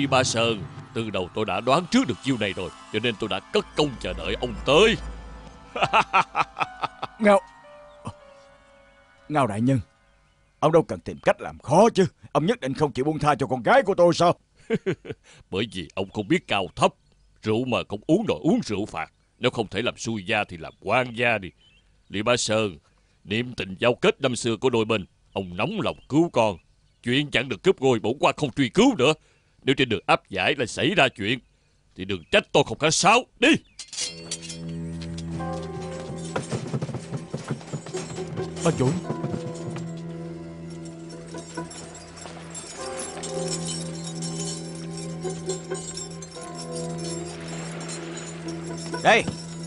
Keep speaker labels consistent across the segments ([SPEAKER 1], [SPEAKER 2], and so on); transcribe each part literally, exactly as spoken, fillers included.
[SPEAKER 1] Ba Sơn, từ đầu tôi đã đoán trước được chiêu này rồi, cho nên tôi đã cất công chờ đợi ông tới.
[SPEAKER 2] Ngao Ngao đại nhân, ông đâu cần tìm cách làm khó chứ. Ông nhất định không chịu buông tha cho con gái của tôi sao?
[SPEAKER 1] Bởi vì ông không biết cao thấp. Rượu mà không uống đòi uống rượu phạt. Nếu không thể làm xui gia thì làm quan gia đi. Lý Ba Sơn, niệm tình giao kết năm xưa của đôi bên, ông nóng lòng cứu con. Chuyện chẳng được cướp ngôi bổn quan không truy cứu nữa. Nếu trên đường áp giải lại xảy ra chuyện thì đừng trách tôi không khách sáo. Đi.
[SPEAKER 2] Bà chủ, đây,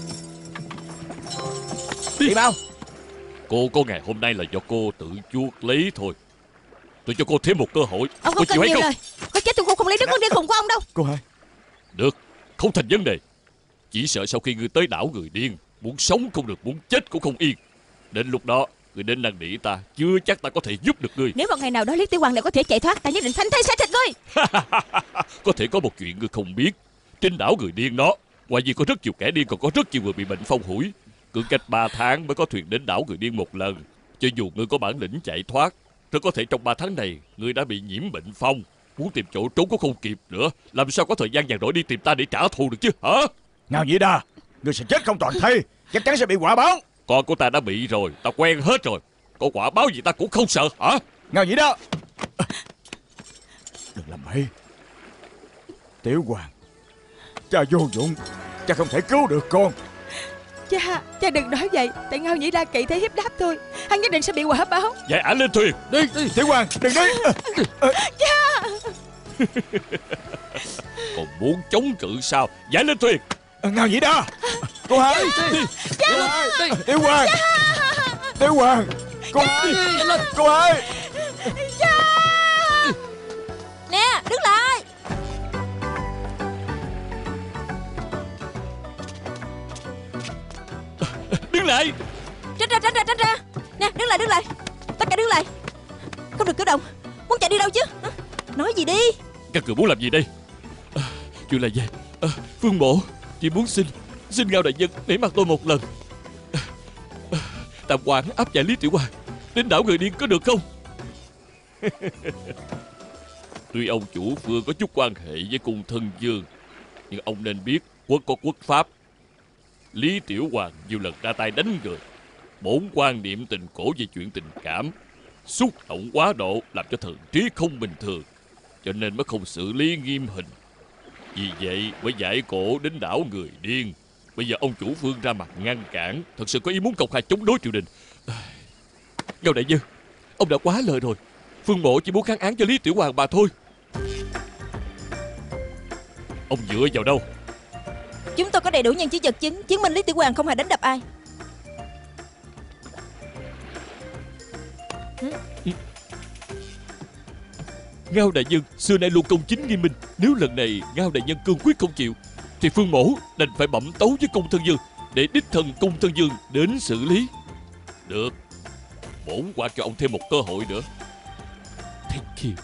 [SPEAKER 2] đi mau.
[SPEAKER 1] Cô có ngày hôm nay là do cô tự chuốc lấy thôi. Tôi cho cô thêm một cơ hội.
[SPEAKER 3] Ông không cần nhiều lời. Có chết tôi cũng không lấy đứa con điên khùng của ông đâu.
[SPEAKER 2] Cô hai.
[SPEAKER 1] Được, không thành vấn đề. Chỉ sợ sau khi ngươi tới đảo người điên, muốn sống không được, muốn chết cũng không yên. Đến lúc đó ngươi đến năn nỉ ta, chưa chắc ta có thể giúp được ngươi.
[SPEAKER 3] Nếu một ngày nào đó Lý Tiểu Hoàng lại có thể chạy thoát, ta nhất định phanh thây xẻ thịt ngươi.
[SPEAKER 1] Có thể có một chuyện ngươi không biết. Trên đảo người điên đó, ngoài vì có rất nhiều kẻ điên, còn có rất nhiều người bị bệnh phong hủi. Cứ cách ba tháng mới có thuyền đến đảo người điên một lần. Cho dù ngươi có bản lĩnh chạy thoát, rất có thể trong ba tháng này ngươi đã bị nhiễm bệnh phong. Muốn tìm chỗ trốn cũng không kịp nữa. Làm sao có thời gian nhàn rỗi đi tìm ta để trả thù được chứ hả?
[SPEAKER 2] Ngao Nhĩ Đa, ngươi sẽ chết không toàn thây, chắc chắn sẽ bị quả báo.
[SPEAKER 1] Con của ta đã bị rồi, ta quen hết rồi. Có quả báo gì ta cũng không sợ hả?
[SPEAKER 2] Ngao Nhĩ Đa, đừng làm bậy. Tiểu Hoàng, cha vô dụng, cha không thể cứu được con.
[SPEAKER 3] Cha, cha đừng nói vậy. Tại Ngao Nhĩ Đa kỵ thế hiếp đáp thôi. Hắn nhất định sẽ bị quả báo.
[SPEAKER 1] Giải ảnh lên thuyền.
[SPEAKER 2] Đi, đi. Tiểu Hoàng, đừng đi.
[SPEAKER 3] Cha.
[SPEAKER 1] Còn muốn chống cự sao? Giải lên thuyền.
[SPEAKER 2] Ngao Nhĩ Đa, cô hai. Tiểu Hoàng, Tiểu Hoàng, Tiểu Hoàng, cô hai, cô hai.
[SPEAKER 3] Cha. Nè, đứng lại.
[SPEAKER 1] Đứng lại.
[SPEAKER 3] Tránh ra, tránh ra, tránh ra. Nè, đứng lại, đứng lại. Tất cả đứng lại. Không được cử động. Muốn chạy đi đâu chứ? Nói gì đi.
[SPEAKER 1] Các người muốn làm gì đây? À, chuyện là gì? À, Phương Mộ chỉ muốn xin Xin Ngao đại nhân nể mặt tôi một lần. à, à, Tạm quản áp giải Lý Tiểu Hoàng đến đảo người điên có được không? Tuy ông chủ Phương có chút quan hệ với cung thân vương, nhưng ông nên biết quốc có quốc pháp. Lý Tiểu Hoàng nhiều lần ra tay đánh người, bổn quan niệm tình cổ về chuyện tình cảm, xúc động quá độ làm cho thần trí không bình thường, cho nên mới không xử lý nghiêm hình. Vì vậy mới giải cổ đến đảo người điên. Bây giờ ông chủ Phương ra mặt ngăn cản, thật sự có ý muốn công khai chống đối triều đình. Ngao đại nhân, ông đã quá lời rồi. Phương Mộ chỉ muốn kháng án cho Lý Tiểu Hoàng mà thôi. Ông dựa vào đâu?
[SPEAKER 3] Chúng tôi có đầy đủ nhân chứng vật chứng chứng minh Lý Tiểu Hoàng không hề đánh đập ai.
[SPEAKER 1] Ngao đại nhân xưa nay luôn công chính nghiêm minh. Nếu lần này Ngao đại nhân cương quyết không chịu, thì Phương Mổ đành phải bẩm tấu với cung thân vương, để đích thân cung thân vương đến xử lý. Được, bổn quan cho ông thêm một cơ hội nữa. Thank you.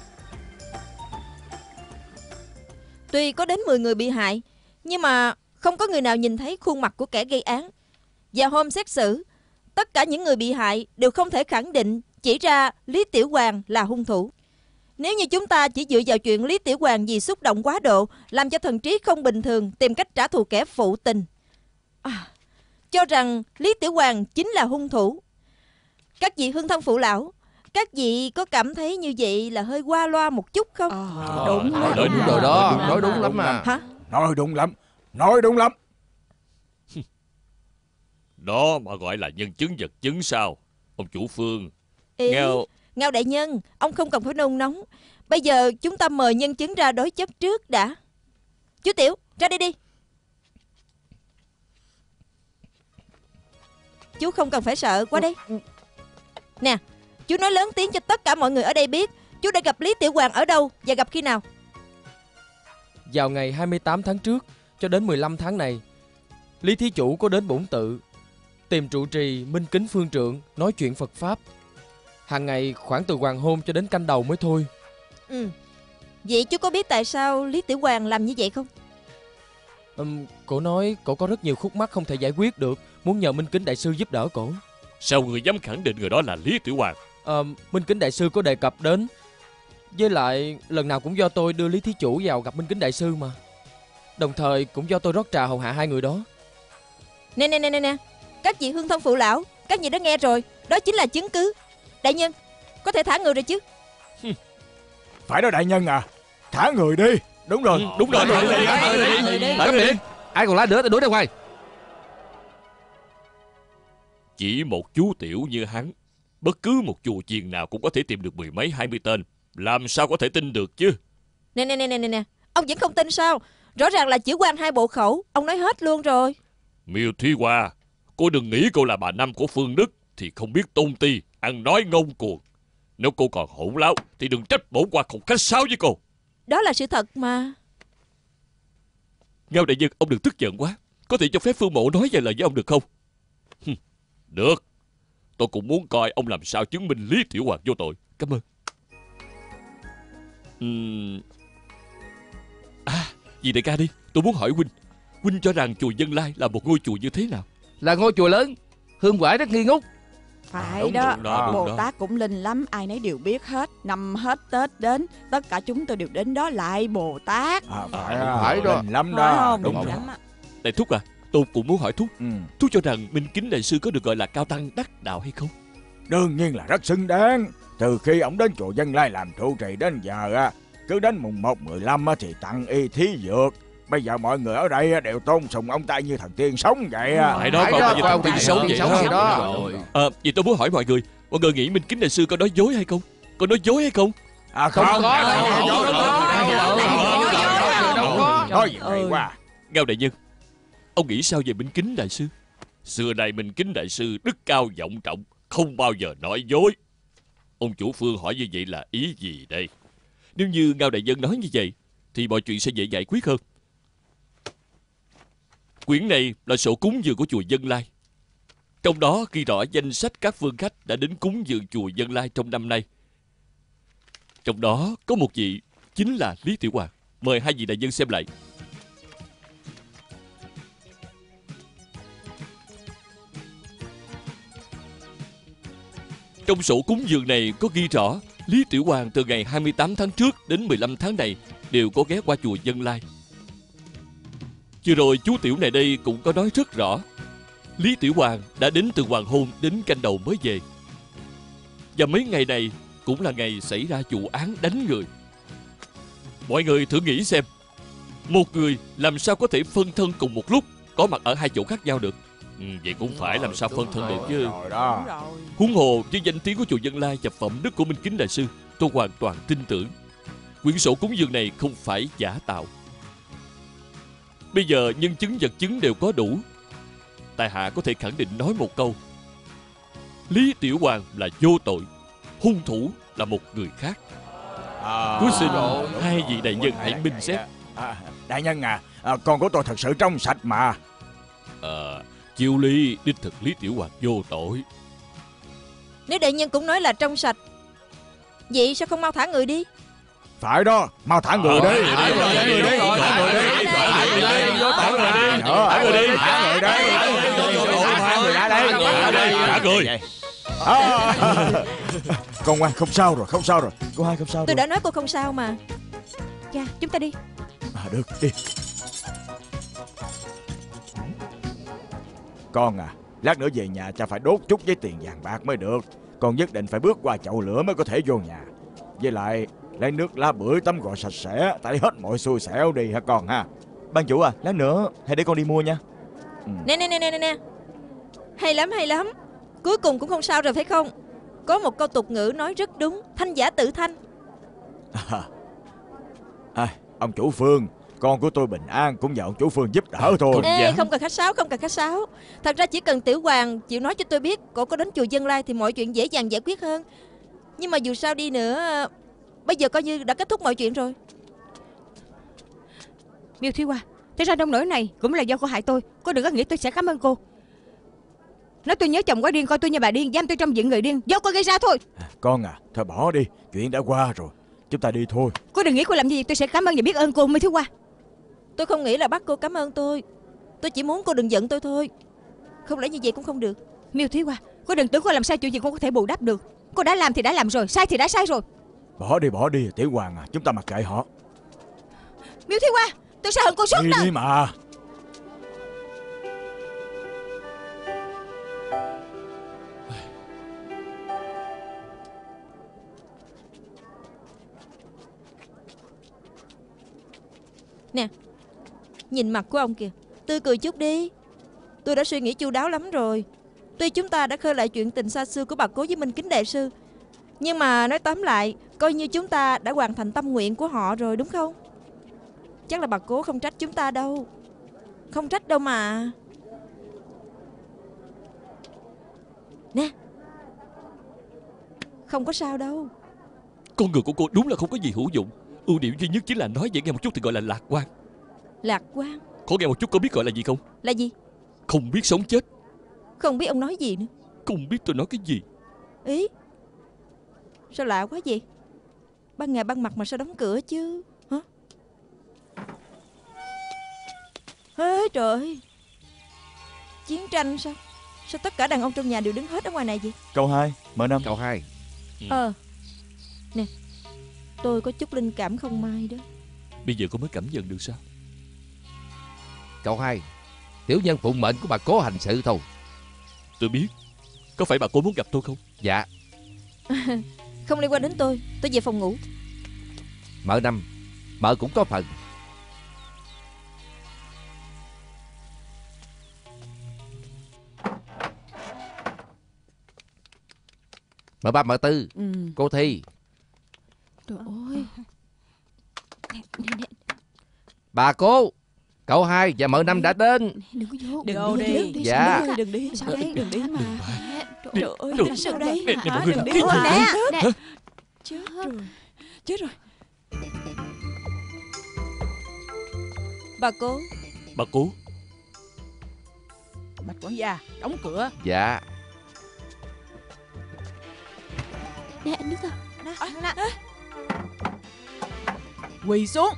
[SPEAKER 3] Tuy có đến mười người bị hại, nhưng mà không có người nào nhìn thấy khuôn mặt của kẻ gây án. Và hôm xét xử, tất cả những người bị hại đều không thể khẳng định chỉ ra Lý Tiểu Hoàng là hung thủ. Nếu như chúng ta chỉ dựa vào chuyện Lý Tiểu Hoàng vì xúc động quá độ làm cho thần trí không bình thường tìm cách trả thù kẻ phụ tình, à, cho rằng Lý Tiểu Hoàng chính là hung thủ, các vị hương thân phụ lão, các vị có cảm thấy như vậy là hơi qua loa một chút không?
[SPEAKER 4] À, đúng, nói đúng, đúng rồi đó, nói đúng lắm mà.
[SPEAKER 3] Hả?
[SPEAKER 2] Nói đúng lắm, nói đúng lắm.
[SPEAKER 1] Đó mà gọi là nhân chứng vật chứng sao? Ông chủ Phương.
[SPEAKER 3] Ý,
[SPEAKER 1] Ngao
[SPEAKER 3] Ngao đại nhân, ông không cần phải nôn nóng. Bây giờ chúng ta mời nhân chứng ra đối chất trước đã. Chú Tiểu, ra đây đi. Chú không cần phải sợ, qua đây. Nè, chú nói lớn tiếng cho tất cả mọi người ở đây biết chú đã gặp Lý Tiểu Hoàng ở đâu và gặp khi nào.
[SPEAKER 4] Vào ngày hai mươi tám tháng trước cho đến mười lăm tháng này, Lý thí chủ có đến bổn tự tìm trụ trì Minh Kính Phương Trượng nói chuyện Phật Pháp. Hàng ngày khoảng từ hoàng hôn cho đến canh đầu mới thôi.
[SPEAKER 3] Ừ. Vậy chú có biết tại sao Lý Tiểu Hoàng làm như vậy không?
[SPEAKER 4] Ừm, Cổ nói cổ có rất nhiều khúc mắc không thể giải quyết được, muốn nhờ Minh Kính đại sư giúp đỡ cổ.
[SPEAKER 1] Sao người dám khẳng định người đó là Lý Tiểu Hoàng?
[SPEAKER 4] Ờ, Minh Kính đại sư có đề cập đến. Với lại lần nào cũng do tôi đưa Lý thí chủ vào gặp Minh Kính đại sư mà. Đồng thời cũng do tôi rót trà hầu hạ hai người đó.
[SPEAKER 3] Nè nè nè nè nè, các vị hương thân phụ lão, các vị đã nghe rồi, đó chính là chứng cứ. Đại nhân, có thể thả người rồi chứ?
[SPEAKER 2] Phải đó đại nhân à, thả người đi. Đúng rồi.
[SPEAKER 1] Ừ, đúng rồi.
[SPEAKER 3] Thả người đi, thả người đi.
[SPEAKER 5] Cấm miệng. Ai còn lá nữa thì đuổi ra ngoài.
[SPEAKER 1] Chỉ một chú tiểu như hắn, bất cứ một chùa chiền nào cũng có thể tìm được mười mấy hai mươi tên. Làm sao có thể tin được chứ?
[SPEAKER 3] Nè nè nè nè nè, ông vẫn không tin sao? Rõ ràng là chữ quan hai bộ khẩu, ông nói hết luôn rồi.
[SPEAKER 1] Miêu Thúy Hoa, cô đừng nghĩ cô là bà Năm của Phương Đức thì không biết tôn ti, ăn nói ngông cuồng. Nếu cô còn hỗn láo thì đừng trách bổn quan không khách sáo với cô.
[SPEAKER 3] Đó là sự thật mà.
[SPEAKER 1] Ngao đại nhân, ông đừng tức giận quá. Có thể cho phép Phương Mộ nói vài lời với ông được không? Được. Tôi cũng muốn coi ông làm sao chứng minh Lý Tiểu Hoàng vô tội. Cảm ơn. Uhm... À, dì đại ca đi. Tôi muốn hỏi huynh, huynh cho rằng chùa Dân Lai là một ngôi chùa như thế nào?
[SPEAKER 5] Là ngôi chùa lớn, hương quả rất nghi ngút.
[SPEAKER 6] Phải
[SPEAKER 1] Đúng,
[SPEAKER 6] đó,
[SPEAKER 1] đúng đó, đúng
[SPEAKER 6] Bồ
[SPEAKER 1] đó.
[SPEAKER 6] Tát cũng linh lắm, ai nấy đều biết hết. Năm hết Tết đến, tất cả chúng tôi đều đến đó lại Bồ Tát.
[SPEAKER 2] À, phải,
[SPEAKER 5] À,
[SPEAKER 2] à,
[SPEAKER 5] phải đó.
[SPEAKER 2] linh lắm
[SPEAKER 6] Phải
[SPEAKER 2] đó.
[SPEAKER 6] không?
[SPEAKER 2] Đúng
[SPEAKER 6] Linh
[SPEAKER 2] rồi.
[SPEAKER 6] lắm á.
[SPEAKER 1] Đại thúc à, tôi cũng muốn hỏi thúc.
[SPEAKER 2] Ừ.
[SPEAKER 1] Thúc cho rằng Minh Kính đại sư có được gọi là cao tăng đắc đạo hay không?
[SPEAKER 2] Đương nhiên là rất xứng đáng. Từ khi ông đến chùa Dân Lai làm trụ trì đến giờ á, cứ đến mùng một mười lăm á thì tặng y thí dược. Bây giờ mọi người ở đây đều tôn sùng ông ta như thần tiên sống vậy á.
[SPEAKER 1] Phải đó,
[SPEAKER 5] Phải
[SPEAKER 1] coi
[SPEAKER 5] đó,
[SPEAKER 1] như
[SPEAKER 5] coi
[SPEAKER 1] thần
[SPEAKER 5] ông
[SPEAKER 1] tiên
[SPEAKER 5] ta
[SPEAKER 1] sống
[SPEAKER 5] thần
[SPEAKER 1] vậy
[SPEAKER 5] tiên sống
[SPEAKER 1] đó.
[SPEAKER 5] vậy đó.
[SPEAKER 1] Rồi. Ờ, vậy tôi muốn hỏi mọi người, mọi người nghĩ Minh Kính đại sư có nói dối hay không? Có nói dối hay không?
[SPEAKER 2] À không,
[SPEAKER 5] Không có,
[SPEAKER 2] à,
[SPEAKER 5] không
[SPEAKER 2] không
[SPEAKER 5] có,
[SPEAKER 2] có,
[SPEAKER 5] không có,
[SPEAKER 2] không
[SPEAKER 5] đâu có.
[SPEAKER 2] nói gì hay quá.
[SPEAKER 1] Ngao đại nhân, ông nghĩ sao về Minh Kính đại sư? Xưa nay Minh Kính đại sư đức cao vọng trọng, không bao giờ nói dối. Ông chủ Phương hỏi như vậy là ý gì đây? Nếu như Ngao đại nhân nói như vậy thì mọi chuyện sẽ dễ giải quyết hơn. Quyển này là sổ cúng dường của chùa Dân Lai. Trong đó ghi rõ danh sách các phương khách đã đến cúng dường chùa Dân Lai trong năm nay. Trong đó có một vị chính là Lý Tiểu Hoàng. Mời hai vị đại nhân xem lại. Trong sổ cúng dường này có ghi rõ Lý Tiểu Hoàng từ ngày hai mươi tám tháng trước đến mười lăm tháng này đều có ghé qua chùa Dân Lai. Vừa rồi chú Tiểu này đây cũng có nói rất rõ Lý Tiểu Hoàng đã đến từ hoàng hôn đến canh đầu mới về. Và mấy ngày này cũng là ngày xảy ra vụ án đánh người. Mọi người thử nghĩ xem, một người làm sao có thể phân thân cùng một lúc, có mặt ở hai chỗ khác nhau được? Ừ, vậy cũng phải làm sao phân thân được chứ.
[SPEAKER 2] Rồi đó.
[SPEAKER 6] Đúng rồi.
[SPEAKER 1] Huống hồ với danh tiếng của chùa Dân Lai và phẩm đức của Minh Kính đại sư, tôi hoàn toàn tin tưởng quyển sổ cúng dường này không phải giả tạo. Bây giờ nhân chứng vật chứng đều có đủ, tại hạ có thể khẳng định nói một câu: Lý Tiểu Hoàng là vô tội, hung thủ là một người khác.
[SPEAKER 2] À,
[SPEAKER 1] Cuối xin
[SPEAKER 2] rồi.
[SPEAKER 1] hai vị đại nhân hãy minh xét.
[SPEAKER 2] À, đại nhân à, à, con của tôi thật sự trong sạch mà.
[SPEAKER 1] Ờ, chiêu lý đích thực Lý Tiểu Hoàng vô tội.
[SPEAKER 3] Nếu đại nhân cũng nói là trong sạch, vậy sao không mau thả người đi?
[SPEAKER 2] Phải đó, mau thả người
[SPEAKER 1] Ờ,
[SPEAKER 2] đi.
[SPEAKER 1] thả người đi,
[SPEAKER 2] Thả người đi,
[SPEAKER 1] thả người đi,
[SPEAKER 2] thả người đi, thả người đi, thả người đi, thả người ra đây,
[SPEAKER 1] Thả người, thả người.
[SPEAKER 2] À. Con ngoan, không sao rồi, không sao rồi. Cô hai không sao
[SPEAKER 3] Tôi
[SPEAKER 2] rồi.
[SPEAKER 3] đã nói cô không sao mà. Cha, chúng ta đi.
[SPEAKER 2] À, được, đi. Con à, lát nữa về nhà cha phải đốt chút giấy tiền vàng bạc mới được. Con nhất định phải bước qua chậu lửa mới có thể vô nhà. Với lại lấy nước lá bưởi tắm gội sạch sẽ, tẩy hết mọi xui xẻo đi hả con ha.
[SPEAKER 7] Ban chủ à, lát nữa hãy để con đi mua nha.
[SPEAKER 3] Nè nè nè nè nè, hay lắm hay lắm. Cuối cùng cũng không sao rồi phải không? Có một câu tục ngữ nói rất đúng: thanh giả tự thanh.
[SPEAKER 2] À, à, ông chủ Phương, con của tôi bình an cũng nhờ ông chủ Phương giúp đỡ thôi.
[SPEAKER 3] Ê,
[SPEAKER 1] dạ.
[SPEAKER 3] không cần khách sáo, không cần khách sáo. Thật ra chỉ cần Tiểu Hoàng chịu nói cho tôi biết cô có đến chùa Dân Lai thì mọi chuyện dễ dàng giải quyết hơn. Nhưng mà dù sao đi nữa, bây giờ coi như đã kết thúc mọi chuyện rồi.
[SPEAKER 8] Miêu Thúy Hoa, thế ra nông nỗi này cũng là do cô hại tôi. Cô đừng có nghĩ tôi sẽ cảm ơn cô. Nói tôi nhớ chồng quá điên, coi tôi như bà điên, giam tôi trong diện người điên, do cô gây ra thôi.
[SPEAKER 2] Con à, thôi bỏ đi, chuyện đã qua rồi. chúng ta đi thôi.
[SPEAKER 8] Cô đừng nghĩ cô làm gì tôi sẽ cảm ơn và biết ơn cô, Miêu Thiếu Hoa.
[SPEAKER 3] Tôi không nghĩ là bắt cô cảm ơn tôi. Tôi chỉ muốn cô đừng giận tôi thôi. Không lẽ như vậy cũng không được.
[SPEAKER 8] Miêu Thiếu Hoa, cô đừng tưởng cô làm sai chuyện gì cô có thể bù đắp được. Cô đã làm thì đã làm rồi, sai thì đã sai rồi.
[SPEAKER 2] Bỏ đi bỏ đi Tiểu Hoàng à, chúng ta mặc kệ họ.
[SPEAKER 8] Miêu Thiếu Hoa, tôi sẽ hận cô suốt
[SPEAKER 2] Đi
[SPEAKER 8] đời.
[SPEAKER 2] đi mà.
[SPEAKER 3] Nè, nhìn mặt của ông kìa, tươi cười chút đi. Tôi đã suy nghĩ chu đáo lắm rồi. Tuy chúng ta đã khơi lại chuyện tình xa xưa của bà Cố với Minh Kính đại sư, nhưng mà nói tóm lại, coi như chúng ta đã hoàn thành tâm nguyện của họ rồi, đúng không? Chắc là bà Cố không trách chúng ta đâu. Không trách đâu mà. Nè, không có sao đâu.
[SPEAKER 1] Con người của cô đúng là không có gì hữu dụng. Ưu điểm duy nhất chính là nói dễ nghe một chút thì gọi là lạc quan.
[SPEAKER 3] Lạc quan?
[SPEAKER 1] Khó nghe một chút có biết gọi là gì không?
[SPEAKER 3] Là gì?
[SPEAKER 1] Không biết sống chết.
[SPEAKER 3] Không biết ông nói gì nữa.
[SPEAKER 1] Không biết tôi nói cái gì.
[SPEAKER 3] Ý? Sao lạ quá vậy? Ban ngày ban mặt mà sao đóng cửa chứ? Hả? Ê trời ơi, chiến tranh sao? Sao tất cả đàn ông trong nhà đều đứng hết ở ngoài này vậy?
[SPEAKER 7] Câu hai, mở năm.
[SPEAKER 5] Câu hai.
[SPEAKER 1] Ừ.
[SPEAKER 3] Ờ Nè, tôi có chút linh cảm không may đó.
[SPEAKER 1] Bây giờ cô mới cảm nhận được sao?
[SPEAKER 5] Câu hai. Tiểu nhân phụng mệnh của bà Cố hành sự thôi.
[SPEAKER 1] Tôi biết. Có phải bà cô muốn gặp tôi không?
[SPEAKER 5] Dạ.
[SPEAKER 3] Không liên quan đến tôi. Tôi về phòng ngủ.
[SPEAKER 5] Mợ năm, mợ cũng có phần. Mợ ba, mợ tư.
[SPEAKER 6] Ừ.
[SPEAKER 5] Cô Thi.
[SPEAKER 3] Trời ơi.
[SPEAKER 5] Bà Cố, cậu hai và mợ năm đã đến.
[SPEAKER 8] Đừng có vô.
[SPEAKER 6] Đừng vô đi.
[SPEAKER 5] Dạ.
[SPEAKER 6] Đừng đi, đừng đi.
[SPEAKER 8] Sao đấy?
[SPEAKER 6] Đừng đi mà.
[SPEAKER 3] Trời ơi,
[SPEAKER 1] Đừng.
[SPEAKER 3] làm sao đây?
[SPEAKER 1] Nè, nè mọi
[SPEAKER 6] Hả?
[SPEAKER 1] người,
[SPEAKER 6] Đừng đi.
[SPEAKER 1] cái gì?
[SPEAKER 8] Nè, nè.
[SPEAKER 6] Chết rồi. Chết rồi.
[SPEAKER 3] Bà Cố.
[SPEAKER 1] Bà Cố.
[SPEAKER 6] Bạch quản gia, đóng cửa.
[SPEAKER 5] Dạ.
[SPEAKER 8] Nè, anh Đức à.
[SPEAKER 3] Nè, nè.
[SPEAKER 6] Quỳ xuống.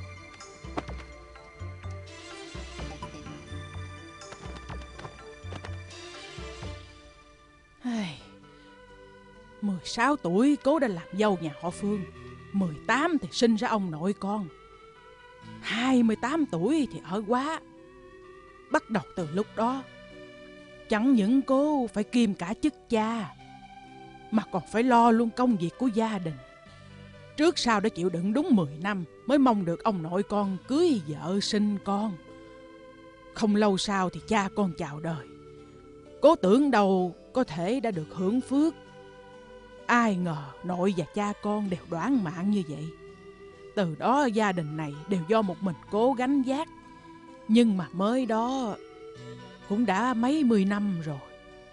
[SPEAKER 6] mười sáu tuổi Cố đã làm dâu nhà họ Phương, mười tám thì sinh ra ông nội con, hai mươi tám tuổi thì ở Quá. Bắt đầu từ lúc đó, chẳng những Cố phải kiêm cả chức cha, mà còn phải lo luôn công việc của gia đình. Trước sau đã chịu đựng đúng mười năm mới mong được ông nội con cưới vợ sinh con. Không lâu sau thì cha con chào đời. Cố tưởng đâu có thể đã được hưởng phước. Ai ngờ nội và cha con đều đoán mạng như vậy. Từ đó gia đình này đều do một mình Cố gánh vác. Nhưng mà mới đó cũng đã mấy mươi năm rồi.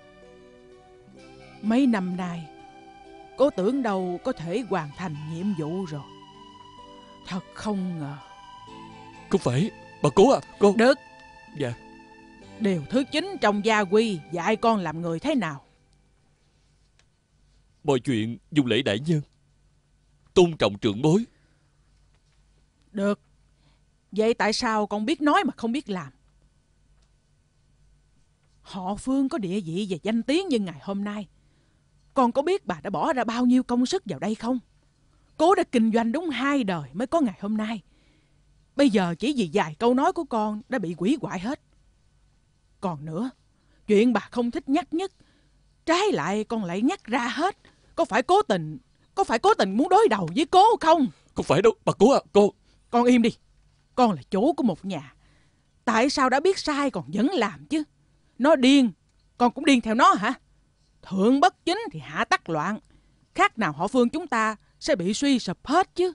[SPEAKER 6] Mấy năm nay Cố tưởng đâu có thể hoàn thành nhiệm vụ rồi. Thật không ngờ.
[SPEAKER 1] Không phải. Bà Cố à, cô.
[SPEAKER 6] Được.
[SPEAKER 1] Dạ.
[SPEAKER 6] Điều thứ chín trong gia quy dạy con làm người thế nào.
[SPEAKER 1] Mọi chuyện dùng lễ đại nhân, tôn trọng trưởng bối.
[SPEAKER 6] Được. Vậy tại sao con biết nói mà không biết làm? Họ Phương có địa vị và danh tiếng như ngày hôm nay, con có biết bà đã bỏ ra bao nhiêu công sức vào đây không? Cố đã kinh doanh đúng hai đời mới có ngày hôm nay. Bây giờ chỉ vì vài câu nói của con đã bị hủy hoại hết. Còn nữa, chuyện bà không thích nhắc nhất, trái lại con lại nhắc ra hết. Có phải cố tình Có phải cố tình muốn đối đầu với Cố không?
[SPEAKER 1] Không phải đâu, bà Cố à, cô.
[SPEAKER 6] Con im đi. Con là chủ của một nhà, tại sao đã biết sai còn vẫn làm chứ? Nó điên, con cũng điên theo nó hả? Thượng bất chính thì hạ tắc loạn. Khác nào họ Phương chúng ta sẽ bị suy sụp hết chứ.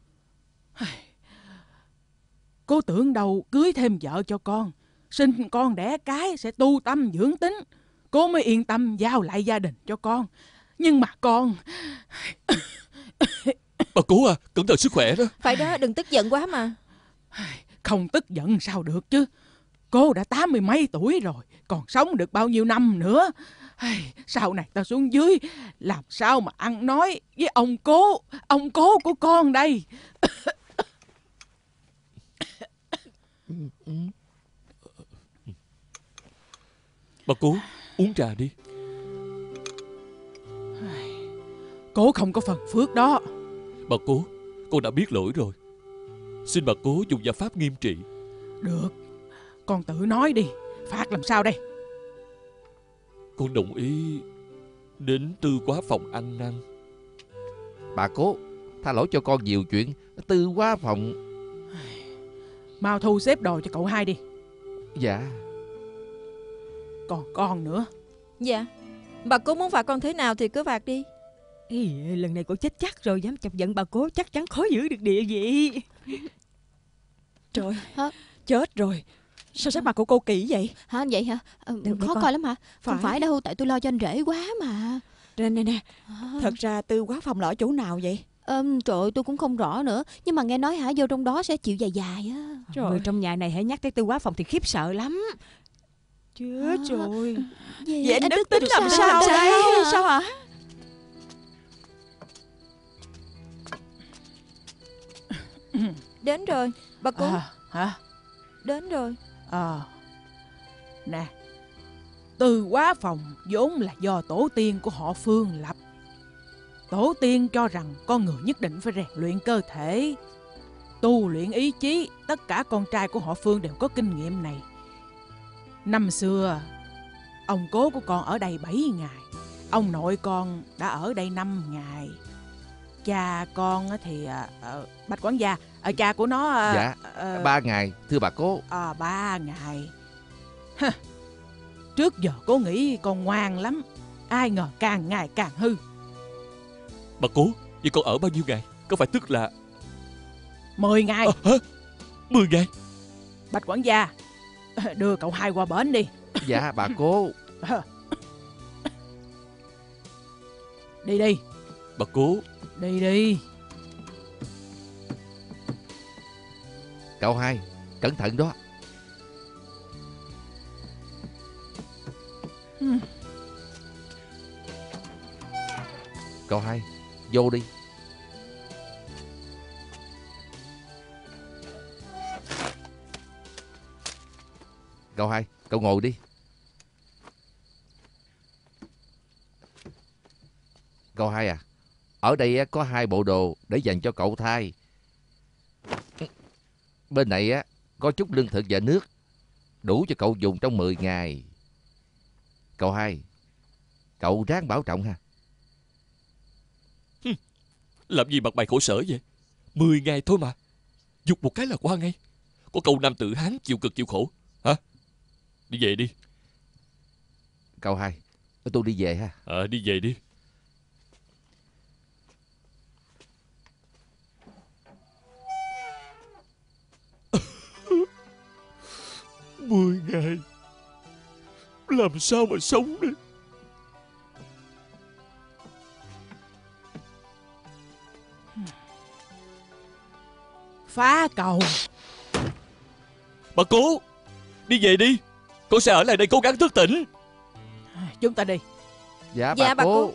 [SPEAKER 6] Cố tưởng đâu cưới thêm vợ cho con, sinh con đẻ cái sẽ tu tâm dưỡng tính, Cố mới yên tâm giao lại gia đình cho con. Nhưng mà con...
[SPEAKER 1] Bà Cố à, cẩn thận sức khỏe đó.
[SPEAKER 3] Phải đó, đừng tức giận quá mà.
[SPEAKER 6] Không tức giận sao được chứ. Cô đã tám mươi mấy tuổi rồi, còn sống được bao nhiêu năm nữa. Sau này tao xuống dưới làm sao mà ăn nói với ông cố, ông cố của con đây.
[SPEAKER 1] Bà cố, uống trà đi.
[SPEAKER 6] Cố không có phần phước đó.
[SPEAKER 1] Bà cố, con đã biết lỗi rồi. Xin bà cố dùng gia pháp nghiêm trị.
[SPEAKER 6] Được, con tự nói đi, phạt làm sao đây?
[SPEAKER 1] Con đồng ý đến tư quá phòng ăn năn.
[SPEAKER 5] Bà cố, tha lỗi cho con nhiều chuyện. Tư quá phòng.
[SPEAKER 6] Mau thu xếp đồ cho cậu hai đi.
[SPEAKER 5] Dạ.
[SPEAKER 6] Còn con nữa.
[SPEAKER 3] Dạ, bà cố muốn phạt con thế nào thì cứ phạt đi.
[SPEAKER 8] Ê, lần này cô chết chắc rồi, dám chọc giận bà cố chắc chắn khó giữ được địa vị.
[SPEAKER 9] Trời,
[SPEAKER 8] Hả?
[SPEAKER 9] chết rồi. Sao sắc mặt của cô kỹ vậy?
[SPEAKER 8] Hả, vậy hả? Ờ,
[SPEAKER 9] Để- để
[SPEAKER 8] khó
[SPEAKER 9] coi.
[SPEAKER 8] coi lắm hả? Không
[SPEAKER 9] Phải.
[SPEAKER 8] phải đâu, tại tôi lo cho anh rể quá mà.
[SPEAKER 9] Nè nè nè,
[SPEAKER 8] À.
[SPEAKER 9] thật ra Tư quá phòng là ở chỗ nào vậy?
[SPEAKER 8] Ờm, trời ơi, tôi cũng không rõ nữa. Nhưng mà nghe nói hả, vô trong đó sẽ chịu dài dài á.
[SPEAKER 9] Trời.
[SPEAKER 8] Người trong nhà này hãy nhắc tới tư quá phòng thì khiếp sợ lắm.
[SPEAKER 9] Chết
[SPEAKER 8] À.
[SPEAKER 9] rồi.
[SPEAKER 8] Gì?
[SPEAKER 9] Vậy anh Đức tính làm
[SPEAKER 8] sao
[SPEAKER 9] sao
[SPEAKER 8] đây?
[SPEAKER 9] đây? Sao hả?
[SPEAKER 3] Đến rồi, bà cố.
[SPEAKER 6] À, hả?
[SPEAKER 3] Đến rồi.
[SPEAKER 6] Ờ. Nè, Tư quá phòng vốn là do tổ tiên của họ Phương lập. Tổ tiên cho rằng con người nhất định phải rèn luyện cơ thể, tu luyện ý chí. Tất cả con trai của họ Phương đều có kinh nghiệm này. Năm xưa, ông cố của con ở đây bảy ngày, ông nội con đã ở đây năm ngày. Cha con á thì à, à, Bạch quản gia, à, cha của nó à,
[SPEAKER 5] Dạ,
[SPEAKER 6] à,
[SPEAKER 5] ba ngày, thưa bà cố.
[SPEAKER 6] À, ba ngày. Hả. Trước giờ cô nghĩ con ngoan lắm, ai ngờ càng ngày càng hư.
[SPEAKER 1] Bà cố, vậy con ở bao nhiêu ngày? Có phải tức là...
[SPEAKER 6] Mười ngày.
[SPEAKER 1] À, hả? Mười ngày?
[SPEAKER 6] Bạch quản gia, đưa cậu hai qua bển đi.
[SPEAKER 5] Dạ bà cố.
[SPEAKER 6] Đi đi.
[SPEAKER 1] Bà cố.
[SPEAKER 6] Đi đi.
[SPEAKER 5] Cậu hai, cẩn thận đó.
[SPEAKER 6] Hmm.
[SPEAKER 5] Cậu hai, vô đi. Cậu hai, cậu ngồi đi. Cậu hai à, ở đây á, có hai bộ đồ để dành cho cậu thay. Bên này á, có chút lương thực và nước, đủ cho cậu dùng trong mười ngày. Cậu hai, cậu ráng bảo trọng ha.
[SPEAKER 1] Làm gì mặt mày khổ sở vậy? Mười ngày thôi mà. Dục một cái là qua ngay. Có câu nam tự Hán chịu cực chịu khổ. Hả? Đi về đi.
[SPEAKER 5] Cậu hai, tôi đi về ha.
[SPEAKER 1] Ờ, đi về đi. Mười ngày. Làm sao mà sống được?
[SPEAKER 6] Phá cầu.
[SPEAKER 1] Bà cố, đi về đi. Con sẽ ở lại đây cố gắng thức tỉnh.
[SPEAKER 6] Chúng ta đi.
[SPEAKER 5] Dạ,
[SPEAKER 3] Dạ,
[SPEAKER 5] bà,
[SPEAKER 3] bà
[SPEAKER 5] cố.
[SPEAKER 3] cố.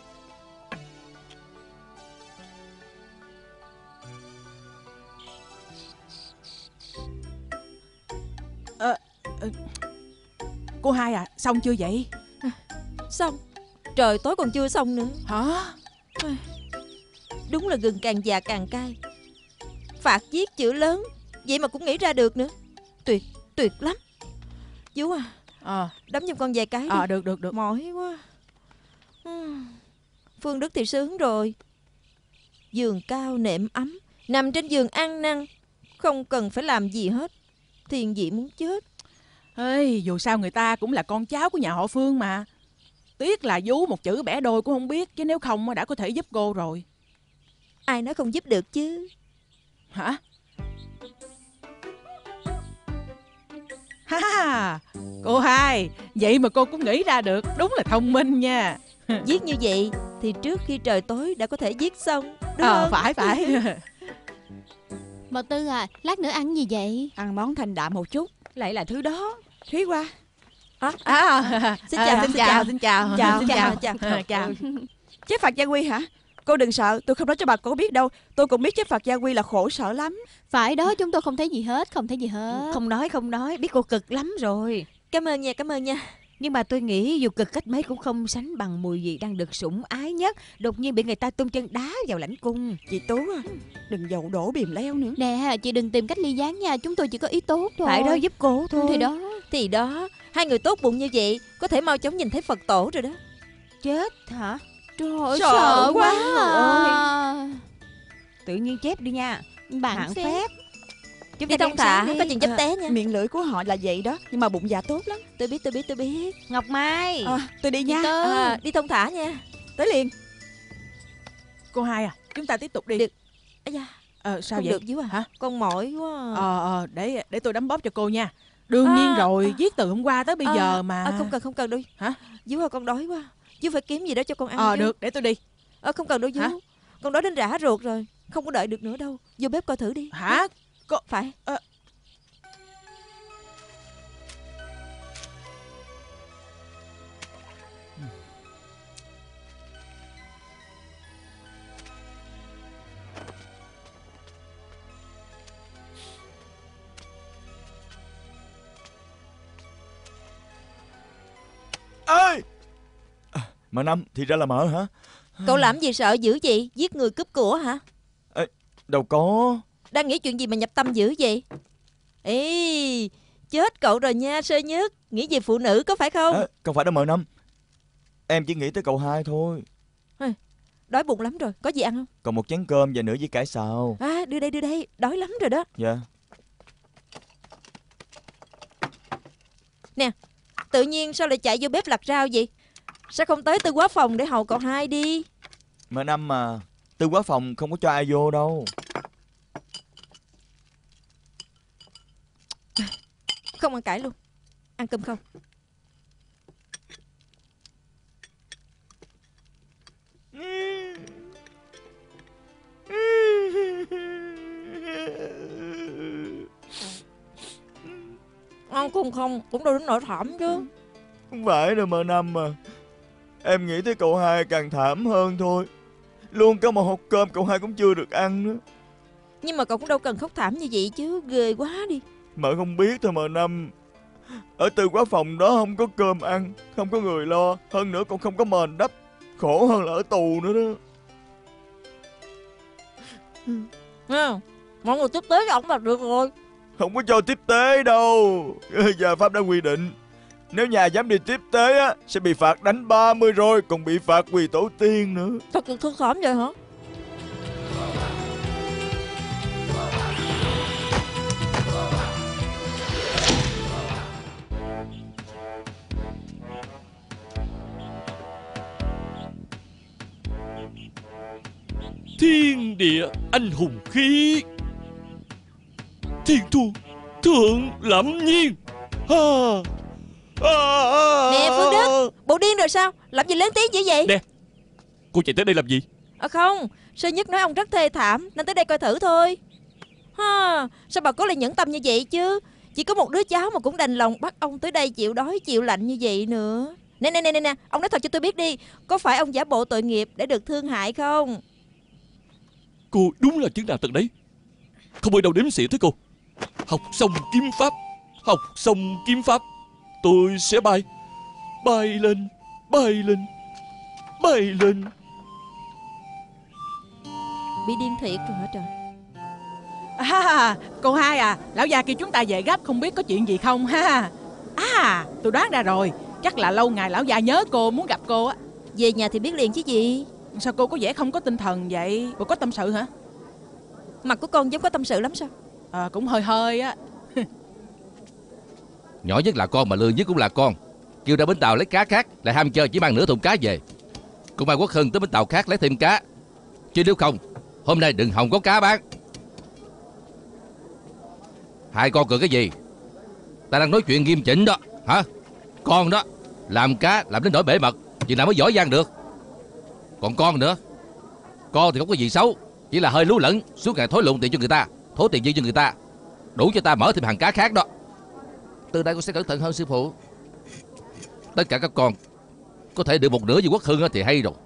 [SPEAKER 6] Ờ, ờ, cô hai à, xong chưa vậy?
[SPEAKER 3] Xong. Trời tối còn chưa xong nữa.
[SPEAKER 6] Hả?
[SPEAKER 3] Đúng là gừng càng già càng cay. Phạt giết chữ lớn, vậy mà cũng nghĩ ra được nữa. Tuyệt, tuyệt lắm. Chú à,
[SPEAKER 6] Ờ,
[SPEAKER 3] đấm giùm con vài cái đi.
[SPEAKER 6] à, được được được.
[SPEAKER 3] Mỏi quá. Ừm, Phương Đức thì sướng rồi. Giường cao nệm ấm, nằm trên giường ăn năn, không cần phải làm gì hết. Thiền dị muốn chết.
[SPEAKER 6] Ê, dù sao người ta cũng là con cháu của nhà họ Phương mà. Tiếc là vú một chữ bẻ đôi cũng không biết, chứ nếu không đã có thể giúp cô rồi.
[SPEAKER 3] Ai nói không giúp được chứ.
[SPEAKER 6] Hả? Ha, cô hai, vậy mà cô cũng nghĩ ra được, đúng là thông minh nha.
[SPEAKER 3] Giết như vậy thì trước khi trời tối đã có thể giết xong, đúng
[SPEAKER 6] Ờ,
[SPEAKER 3] không?
[SPEAKER 6] phải phải.
[SPEAKER 8] Bà Tư à, lát nữa ăn gì vậy?
[SPEAKER 9] Ăn món thanh đạm một chút.
[SPEAKER 8] Lại là thứ đó.
[SPEAKER 9] Thúy qua.
[SPEAKER 3] À,
[SPEAKER 6] À,
[SPEAKER 3] xin
[SPEAKER 6] à,
[SPEAKER 3] chào,
[SPEAKER 6] xin
[SPEAKER 3] xin
[SPEAKER 6] chào,
[SPEAKER 3] chào.
[SPEAKER 6] xin chào,
[SPEAKER 9] Chào,
[SPEAKER 6] xin
[SPEAKER 3] chào,
[SPEAKER 6] chào,
[SPEAKER 3] chào.
[SPEAKER 6] À, chào.
[SPEAKER 9] Chế Phạt Gia Quy hả? Cô đừng sợ, tôi không nói cho bà cô biết đâu. Tôi cũng biết chế Phạt Gia Quy là khổ sở lắm.
[SPEAKER 10] Phải đó, chúng tôi không thấy gì hết, không thấy gì hết.
[SPEAKER 8] Không nói không nói, biết cô cực lắm rồi.
[SPEAKER 3] Cảm ơn nha, cảm ơn nha.
[SPEAKER 8] Nhưng mà tôi nghĩ dù cực cách mấy cũng không sánh bằng mùi vị đang được sủng ái nhất đột nhiên bị người ta tung chân đá vào lãnh cung.
[SPEAKER 9] Chị Tú à, đừng dậu đổ bìm leo nữa.
[SPEAKER 10] Nè, chị đừng tìm cách ly gián nha, chúng tôi chỉ có ý tốt thôi.
[SPEAKER 8] Phải đó, giúp cô thôi.
[SPEAKER 10] Thì đó.
[SPEAKER 3] Thì đó, hai người tốt bụng như vậy có thể mau chóng nhìn thấy Phật tổ rồi đó.
[SPEAKER 8] Chết hả?
[SPEAKER 10] Trời ơi,
[SPEAKER 9] Sợ
[SPEAKER 10] sợ
[SPEAKER 9] quá
[SPEAKER 10] quá à.
[SPEAKER 8] Tự nhiên chép đi nha.
[SPEAKER 10] Bạn
[SPEAKER 8] Hạng
[SPEAKER 10] xem.
[SPEAKER 8] phép. Chúng
[SPEAKER 3] Đi
[SPEAKER 8] ta
[SPEAKER 3] thông
[SPEAKER 8] ráng
[SPEAKER 3] thả,
[SPEAKER 8] sáng đi.
[SPEAKER 3] có chừng dấp té nha.
[SPEAKER 9] Miệng lưỡi của họ là vậy đó, nhưng mà bụng dạ tốt lắm.
[SPEAKER 3] Tôi biết, tôi biết, tôi biết.
[SPEAKER 8] Ngọc Mai.
[SPEAKER 9] À, tôi đi
[SPEAKER 10] Chị
[SPEAKER 9] nha.
[SPEAKER 10] Tư.
[SPEAKER 3] À, đi thông thả nha.
[SPEAKER 9] Tới liền.
[SPEAKER 6] Cô hai à, chúng ta tiếp tục đi.
[SPEAKER 3] Được. Ây da,
[SPEAKER 6] Ờ, sao
[SPEAKER 3] không
[SPEAKER 6] vậy?
[SPEAKER 3] được díu à.
[SPEAKER 6] Hả?
[SPEAKER 3] Con mỏi quá à.
[SPEAKER 6] Ờ, ờ, để để tôi đấm bóp cho cô nha. Đương
[SPEAKER 3] À,
[SPEAKER 6] nhiên rồi,
[SPEAKER 3] à.
[SPEAKER 6] viết từ hôm qua tới bây
[SPEAKER 3] À,
[SPEAKER 6] giờ mà.
[SPEAKER 3] à, không cần, không cần đâu.
[SPEAKER 6] Hả?
[SPEAKER 3] Díu ơi, con đói quá. Díu phải kiếm gì đó cho con ăn
[SPEAKER 6] Ờ,
[SPEAKER 3] chứ.
[SPEAKER 6] được, để tôi đi.
[SPEAKER 3] Ờ, không cần đâu Díu.
[SPEAKER 6] Hả?
[SPEAKER 3] Con đói đến rã ruột rồi. Không có đợi được nữa đâu. Vô bếp coi thử đi.
[SPEAKER 6] Hả? Cô...
[SPEAKER 3] Phải.
[SPEAKER 6] Ờ.
[SPEAKER 7] Ê à, Mà Năm thì ra là mợ hả?
[SPEAKER 3] Cậu làm gì sợ dữ vậy? Giết người cướp của hả?
[SPEAKER 7] Ê, đâu có.
[SPEAKER 3] Đang nghĩ chuyện gì mà nhập tâm dữ vậy? Ê, chết cậu rồi nha Sơ Nhất. Nghĩ về phụ nữ có phải không?
[SPEAKER 7] À, không phải đâu mợ Năm. Em chỉ nghĩ tới cậu hai thôi.
[SPEAKER 3] Đói bụng lắm rồi, có gì ăn không?
[SPEAKER 7] Còn một chén cơm và nửa với cải xào.
[SPEAKER 3] À, đưa đây đưa đây, đói lắm rồi đó.
[SPEAKER 7] Dạ.
[SPEAKER 3] Nè, tự nhiên sao lại chạy vô bếp lặt rau vậy? Sao không tới Tư Quá Phòng để hầu cậu hai đi?
[SPEAKER 7] Mợ Năm mà, Tư Quá Phòng không có cho ai vô đâu.
[SPEAKER 3] Không ăn cải luôn. Ăn cơm không? Ăn không không cũng đâu đến nỗi thảm chứ.
[SPEAKER 7] Không phải đâu mợ Năm mà. Em nghĩ tới cậu hai càng thảm hơn thôi. Luôn có một hộp cơm cậu hai cũng chưa được ăn nữa.
[SPEAKER 3] Nhưng mà cậu cũng đâu cần khóc thảm như vậy chứ. Ghê quá đi.
[SPEAKER 7] Mợ không biết thôi mợ Năm. Ở Tư Quá Phòng đó không có cơm ăn, không có người lo. Hơn nữa còn không có mền đắp. Khổ hơn là ở tù nữa đó.
[SPEAKER 3] À, mọi người tiếp tế cho ổng là được rồi.
[SPEAKER 7] Không có cho tiếp tế đâu. Giờ pháp đã quy định, nếu nhà dám đi tiếp tế á, sẽ bị phạt đánh ba mươi rồi. Còn bị phạt quỳ tổ tiên nữa.
[SPEAKER 3] Thật là thương xóm vậy hả?
[SPEAKER 1] Thiên địa anh hùng khí, thiên thu thượng lẫm nhiên. À, à, à,
[SPEAKER 3] Nè Phương Đức, bộ điên rồi sao? Làm gì lớn tiếng dữ vậy?
[SPEAKER 1] Nè, cô chạy tới đây làm gì?
[SPEAKER 3] À không, Sơ Nhất nói ông rất thê thảm nên tới đây coi thử thôi. Ha, sao bà có lại nhẫn tâm như vậy chứ? Chỉ có một đứa cháu mà cũng đành lòng bắt ông tới đây chịu đói chịu lạnh như vậy nữa. Nè nè nè nè, nè. Ông nói thật cho tôi biết đi, có phải ông giả bộ tội nghiệp để được thương hại không?
[SPEAKER 1] Cô đúng là chứng nào tận đấy. Không bao đâu đếm xỉa tới cô. Học xong kiếm pháp, học xong kiếm pháp, tôi sẽ bay, bay lên, bay lên, bay lên.
[SPEAKER 3] Bị điên thiệt rồi hả trời?
[SPEAKER 6] À, cô hai à, lão già kêu chúng ta về gấp, không biết có chuyện gì không ha. À, tôi đoán ra rồi, chắc là lâu ngày lão già nhớ cô, muốn gặp cô á.
[SPEAKER 3] Về nhà thì biết liền chứ gì.
[SPEAKER 6] Sao cô có vẻ không có tinh thần vậy? Cô có tâm sự hả?
[SPEAKER 3] Mặt của con giống có tâm sự lắm sao?
[SPEAKER 6] À, cũng hơi hơi á.
[SPEAKER 5] Nhỏ nhất là con mà lương nhất cũng là con. Kêu ra bến tàu lấy cá khác, lại ham chơi chỉ mang nửa thùng cá về. Cô Mai Quốc Hưng tới bến tàu khác lấy thêm cá. Chứ nếu không, hôm nay đừng hòng có cá bán. Hai con cười cái gì? Ta đang nói chuyện nghiêm chỉnh đó. Hả? Con đó làm cá làm đến nỗi bể mật, chừng nào mới giỏi giang được. Còn con nữa, con thì không có gì xấu, chỉ là hơi lú lẫn, suốt ngày thối lộn tiền cho người ta, thối tiền dư cho người ta, đủ cho ta mở thêm hàng cá khác đó. Từ đây con sẽ cẩn thận hơn sư phụ. tất cả các con có thể được một nửa như Quốc Hưng thì hay rồi.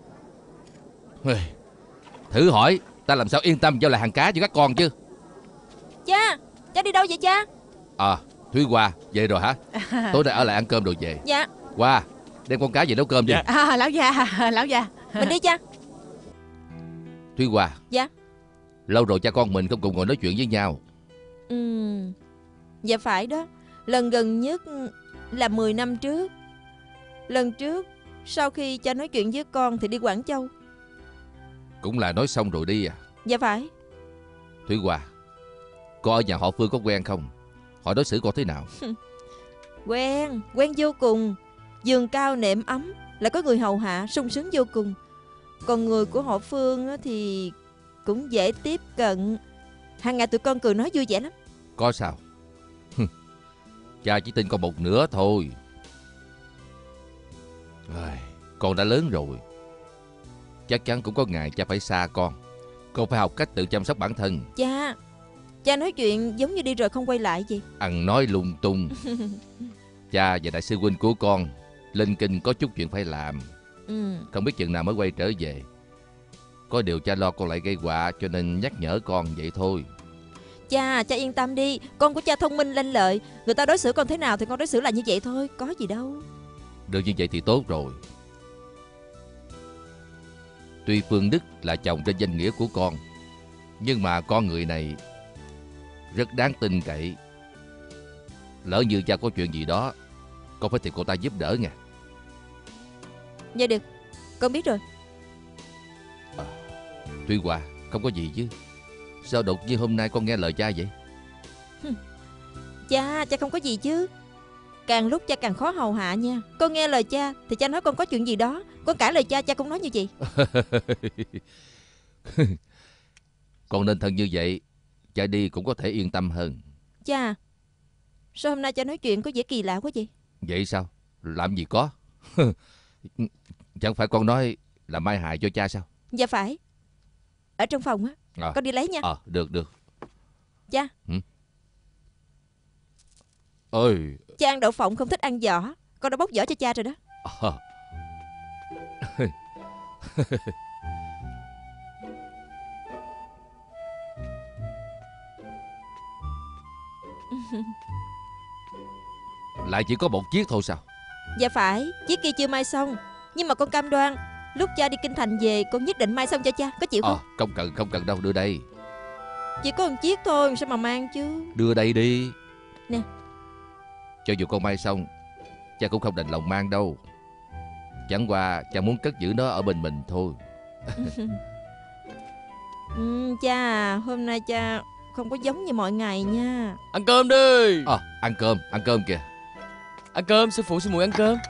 [SPEAKER 5] Thử hỏi ta làm sao yên tâm giao lại hàng cá cho các con chứ.
[SPEAKER 3] Cha, cha đi đâu vậy cha?
[SPEAKER 5] À, Thúy Hoa về rồi hả? Tối nay ở lại ăn cơm rồi về.
[SPEAKER 3] Dạ.
[SPEAKER 5] Hoa, đem con cá về nấu cơm đi.
[SPEAKER 6] Dạ. À, lão già, lão già.
[SPEAKER 3] Mình đi cha.
[SPEAKER 5] Thúy Hoa.
[SPEAKER 3] Dạ.
[SPEAKER 5] Lâu rồi cha con mình không cùng ngồi nói chuyện với nhau.
[SPEAKER 3] Ừ, dạ phải đó. Lần gần nhất là mười năm trước. Lần trước sau khi cha nói chuyện với con thì đi Quảng Châu.
[SPEAKER 5] Cũng là nói xong rồi đi à?
[SPEAKER 3] Dạ phải.
[SPEAKER 5] Thúy Hoa, con ở nhà họ Phương có quen không? Họ đối xử con thế nào?
[SPEAKER 3] Quen, quen vô cùng. Giường cao nệm ấm, lại có người hầu hạ sung sướng vô cùng. Còn người của họ Phương thì cũng dễ tiếp cận. Hàng ngày tụi con cười nói vui vẻ lắm.
[SPEAKER 5] Có sao? Cha chỉ tin con một nửa thôi. Con đã lớn rồi, chắc chắn cũng có ngày cha phải xa con. Con phải học cách tự chăm sóc bản thân.
[SPEAKER 3] Cha, cha nói chuyện giống như đi rồi không quay lại vậy.
[SPEAKER 5] Ăn nói lung tung. Cha và đại sư huynh của con lên kinh có chút chuyện phải làm.
[SPEAKER 3] Ừ.
[SPEAKER 5] Không biết chừng nào mới quay trở về. Có điều cha lo con lại gây họa, cho nên nhắc nhở con vậy thôi.
[SPEAKER 3] Cha, cha yên tâm đi. Con của cha thông minh lanh lợi. Người ta đối xử con thế nào thì con đối xử là như vậy thôi. Có gì đâu.
[SPEAKER 5] Được như vậy thì tốt rồi. Tuy Phương Đức là chồng trên danh nghĩa của con, nhưng mà con người này rất đáng tin cậy. Lỡ như cha có chuyện gì đó, con phải tìm cô ta giúp đỡ nha.
[SPEAKER 3] Dạ được, con biết rồi.
[SPEAKER 5] à, Thúy Hoa, không có gì chứ? Sao đột nhiên hôm nay con nghe lời cha vậy?
[SPEAKER 3] Cha, cha không có gì chứ. Càng lúc cha càng khó hầu hạ nha. Con nghe lời cha thì cha nói con có chuyện gì đó, con cãi lời cha, cha cũng nói như vậy.
[SPEAKER 5] Con nên thân như vậy, cha đi cũng có thể yên tâm hơn.
[SPEAKER 3] Cha, sao hôm nay cha nói chuyện có vẻ kỳ lạ quá vậy?
[SPEAKER 5] Vậy sao? Làm gì có. Chẳng phải con nói là mai hại cho cha sao?
[SPEAKER 3] Dạ phải. Ở trong phòng á, à. Con đi lấy nha.
[SPEAKER 5] Ờ, à, được được.
[SPEAKER 3] Cha.
[SPEAKER 5] Ừ? Ơi.
[SPEAKER 3] Cha ăn đậu phộng không thích ăn vỏ. Con đã bóc vỏ cho cha rồi đó. À.
[SPEAKER 5] Lại chỉ có một chiếc thôi sao?
[SPEAKER 3] Dạ phải, chiếc kia chưa mai xong. Nhưng mà con cam đoan lúc cha đi kinh thành về con nhất định mai xong cho cha. Có chịu không?
[SPEAKER 5] À, không cần, không cần đâu, đưa đây.
[SPEAKER 3] Chỉ có một chiếc thôi, sao mà mang chứ?
[SPEAKER 5] Đưa đây đi.
[SPEAKER 3] Nè.
[SPEAKER 5] Cho dù con mai xong, cha cũng không đành lòng mang đâu. Chẳng qua cha muốn cất giữ nó ở bên mình thôi.
[SPEAKER 3] ừ, Cha à, hôm nay cha không có giống như mọi ngày nha.
[SPEAKER 4] Ăn cơm đi.
[SPEAKER 5] À, ăn cơm, ăn cơm kìa.
[SPEAKER 4] Ăn cơm, sư phụ xin mời ăn cơm.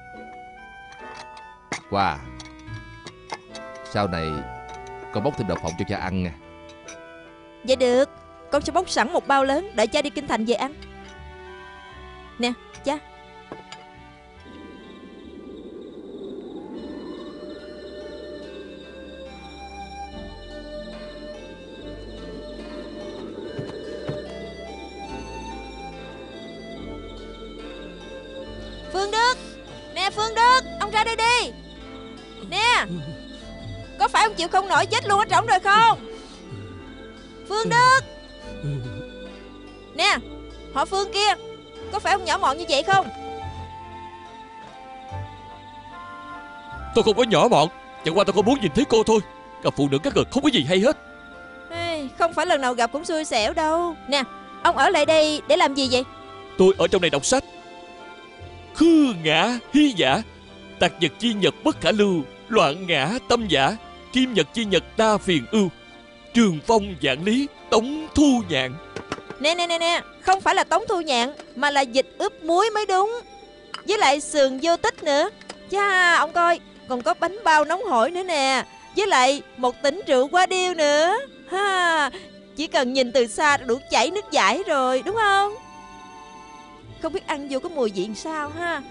[SPEAKER 5] Wow. Sau này con bốc thêm đậu phộng cho cha ăn nha.
[SPEAKER 3] Dạ được, con sẽ bốc sẵn một bao lớn đợi cha đi kinh thành về ăn. Nè, cha. Phương Đức. Nè Phương Đức, ông ra đây đi. Nè, có phải ông chịu không nổi chết luôn ở trỏng rồi không? Phương Đức. Nè, họ Phương kia, có phải ông nhỏ mọn như vậy không?
[SPEAKER 1] Tôi không có nhỏ mọn, chẳng qua tôi không muốn nhìn thấy cô thôi. Gặp phụ nữ các người không có gì hay hết.
[SPEAKER 3] Ê, không phải lần nào gặp cũng xui xẻo đâu. Nè, ông ở lại đây để làm gì vậy?
[SPEAKER 1] Tôi ở trong này đọc sách. Khư ngã hy giả, tạc nhật chi nhật bất khả lưu, loạn ngã tâm giả, kim nhật chi nhật đa phiền ưu, trường phong vạn lý, tống thu nhạn.
[SPEAKER 3] Nè nè nè nè, không phải là tống thu nhạn, mà là vịt ướp muối mới đúng. Với lại sườn vô tích nữa. Chà, ông coi, còn có bánh bao nóng hổi nữa nè. Với lại một tỉnh rượu qua điêu nữa ha. Chỉ cần nhìn từ xa đủ chảy nước dãi rồi, đúng không? Không biết ăn vô có mùi vị sao ha.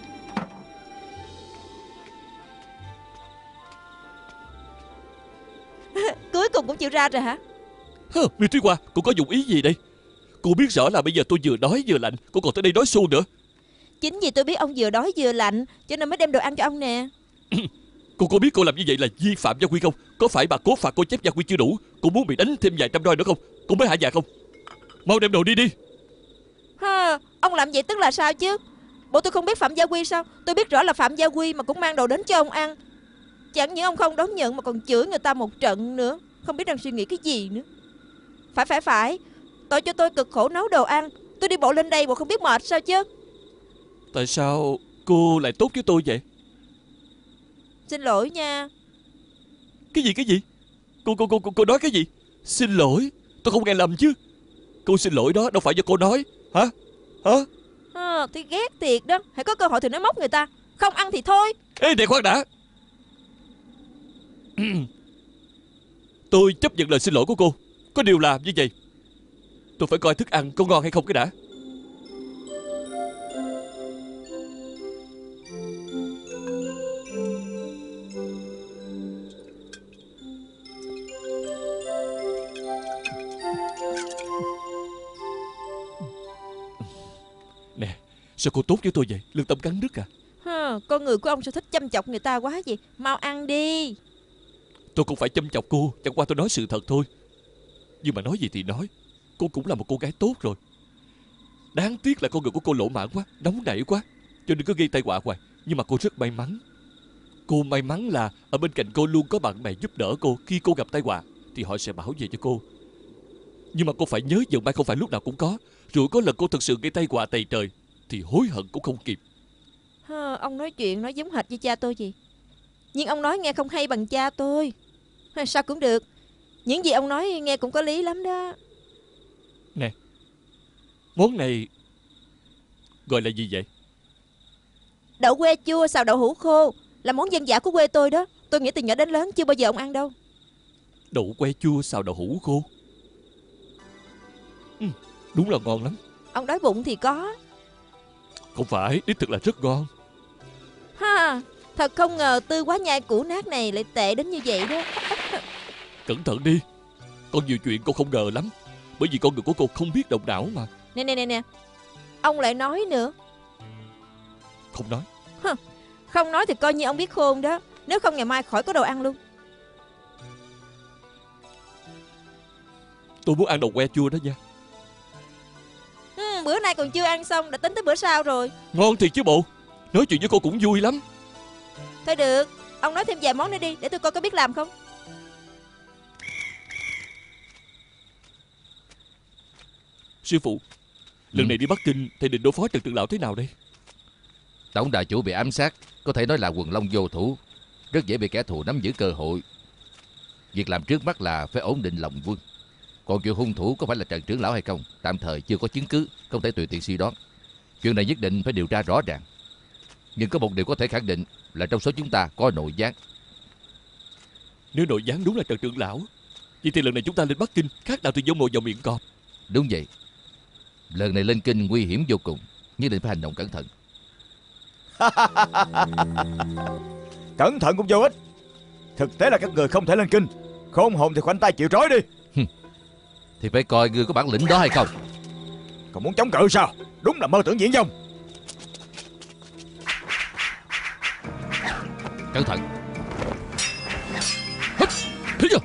[SPEAKER 3] Cuối cùng cũng chịu ra rồi hả?
[SPEAKER 1] Hơ, Miêu Thúy Hoa, cô có dụng ý gì đây? Cô biết rõ là bây giờ tôi vừa đói vừa lạnh, cô còn tới đây nói xu nữa.
[SPEAKER 3] Chính vì tôi biết ông vừa đói vừa lạnh, cho nên mới đem đồ ăn cho ông nè.
[SPEAKER 1] Cô có biết cô làm như vậy là vi phạm gia quy không? Có phải bà cố phạt cô chép gia quy chưa đủ, cô muốn bị đánh thêm vài trăm roi nữa không? Cô mới hạ dạ không? Mau đem đồ đi đi.
[SPEAKER 3] Ha, ông làm vậy tức là sao chứ? Bộ tôi không biết phạm gia quy sao? Tôi biết rõ là phạm gia quy mà cũng mang đồ đến cho ông ăn. Chẳng những ông không đón nhận mà còn chửi người ta một trận nữa. Không biết đang suy nghĩ cái gì nữa. Phải phải phải, tội cho tôi cực khổ nấu đồ ăn. Tôi đi bộ lên đây bộ không biết mệt sao chứ?
[SPEAKER 1] Tại sao cô lại tốt với tôi vậy?
[SPEAKER 3] Xin lỗi nha.
[SPEAKER 1] Cái gì cái gì? Cô cô cô cô, cô nói cái gì? Xin lỗi? Tôi không nghe lầm chứ? Cô xin lỗi đó đâu phải do cô nói. Hả? Hả?
[SPEAKER 3] À, thì ghét thiệt đó. Hãy có cơ hội thì nói móc người ta. Không ăn thì thôi.
[SPEAKER 1] Ê này khoan đã. Tôi chấp nhận lời xin lỗi của cô. Có điều là như vậy, tôi phải coi thức ăn có ngon hay không cái đã. Nè, sao cô tốt với tôi vậy? Lương tâm cắn đứt à?
[SPEAKER 3] Ha, con người của ông sao thích chăm chọc người ta quá vậy? Mau ăn đi.
[SPEAKER 1] Tôi không phải chăm chọc cô, chẳng qua tôi nói sự thật thôi. Nhưng mà nói gì thì nói, cô cũng là một cô gái tốt rồi. Đáng tiếc là con người của cô lỗ mãn quá, nóng nảy quá, cho nên cứ gây tai họa hoài. Nhưng mà cô rất may mắn. Cô may mắn là ở bên cạnh cô luôn có bạn bè giúp đỡ cô. Khi cô gặp tai họa thì họ sẽ bảo vệ cho cô. Nhưng mà cô phải nhớ vận may không phải lúc nào cũng có. Rồi có lần cô thực sự gây tai họa tày trời thì hối hận cũng không kịp.
[SPEAKER 3] Ha, ông nói chuyện nói giống hệt với cha tôi gì. Nhưng ông nói nghe không hay bằng cha tôi. Ha, sao cũng được. Những gì ông nói nghe cũng có lý lắm đó.
[SPEAKER 1] Nè, món này gọi là gì vậy?
[SPEAKER 3] Đậu que chua xào đậu hũ khô, là món dân dã của quê tôi đó. Tôi nghĩ từ nhỏ đến lớn chưa bao giờ ông ăn đâu.
[SPEAKER 1] Đậu que chua xào đậu hũ khô. Ừ, đúng là ngon lắm.
[SPEAKER 3] Ông đói bụng thì có.
[SPEAKER 1] Không phải, đích thực là rất ngon.
[SPEAKER 3] Ha, thật không ngờ tư quá nhai củ nát này lại tệ đến như vậy đó.
[SPEAKER 1] Cẩn thận đi. Còn nhiều chuyện cô không ngờ lắm. Bởi vì con người của cô không biết động não mà.
[SPEAKER 3] Nè nè nè nè, ông lại nói nữa.
[SPEAKER 1] Không nói.
[SPEAKER 3] Hừ, không nói thì coi như ông biết khôn đó. Nếu không ngày mai khỏi có đồ ăn luôn.
[SPEAKER 1] Tôi muốn ăn đậu que chua đó nha.
[SPEAKER 3] Ừ, bữa nay còn chưa ăn xong đã tính tới bữa sau rồi.
[SPEAKER 1] Ngon thiệt chứ bộ. Nói chuyện với cô cũng vui lắm.
[SPEAKER 3] Thôi được, ông nói thêm vài món nữa đi, để tôi coi có biết làm không.
[SPEAKER 1] Sư phụ, lần
[SPEAKER 5] Ừ.
[SPEAKER 1] này đi Bắc Kinh thầy định đối phó Trần Trưởng Lão thế nào đây?
[SPEAKER 5] Tổng đà chủ bị ám sát, có thể nói là quần long vô thủ, rất dễ bị kẻ thù nắm giữ cơ hội. Việc làm trước mắt là phải ổn định lòng quân. Còn chuyện hung thủ có phải là Trần Trưởng Lão hay không, tạm thời chưa có chứng cứ, không thể tùy tiện suy đoán. Chuyện này nhất định phải điều tra rõ ràng. Nhưng có một điều có thể khẳng định là trong số chúng ta có nội gián.
[SPEAKER 1] Nếu nội gián đúng là Trần Trưởng Lão, vậy thì lần này chúng ta lên Bắc Kinh khác nào thì giống mồi vào miệng cọp.
[SPEAKER 5] Đúng vậy. Lần này lên kinh nguy hiểm vô cùng, nhất định phải hành động cẩn thận.
[SPEAKER 2] Cẩn thận cũng vô ích. Thực tế là các người không thể lên kinh. Khôn hồn thì khoanh tay chịu trói đi.
[SPEAKER 5] Thì phải coi ngươi có bản lĩnh đó hay không.
[SPEAKER 2] Còn muốn chống cự sao? Đúng là mơ tưởng diễn vong.
[SPEAKER 5] Cẩn thận.
[SPEAKER 1] Thế giờ.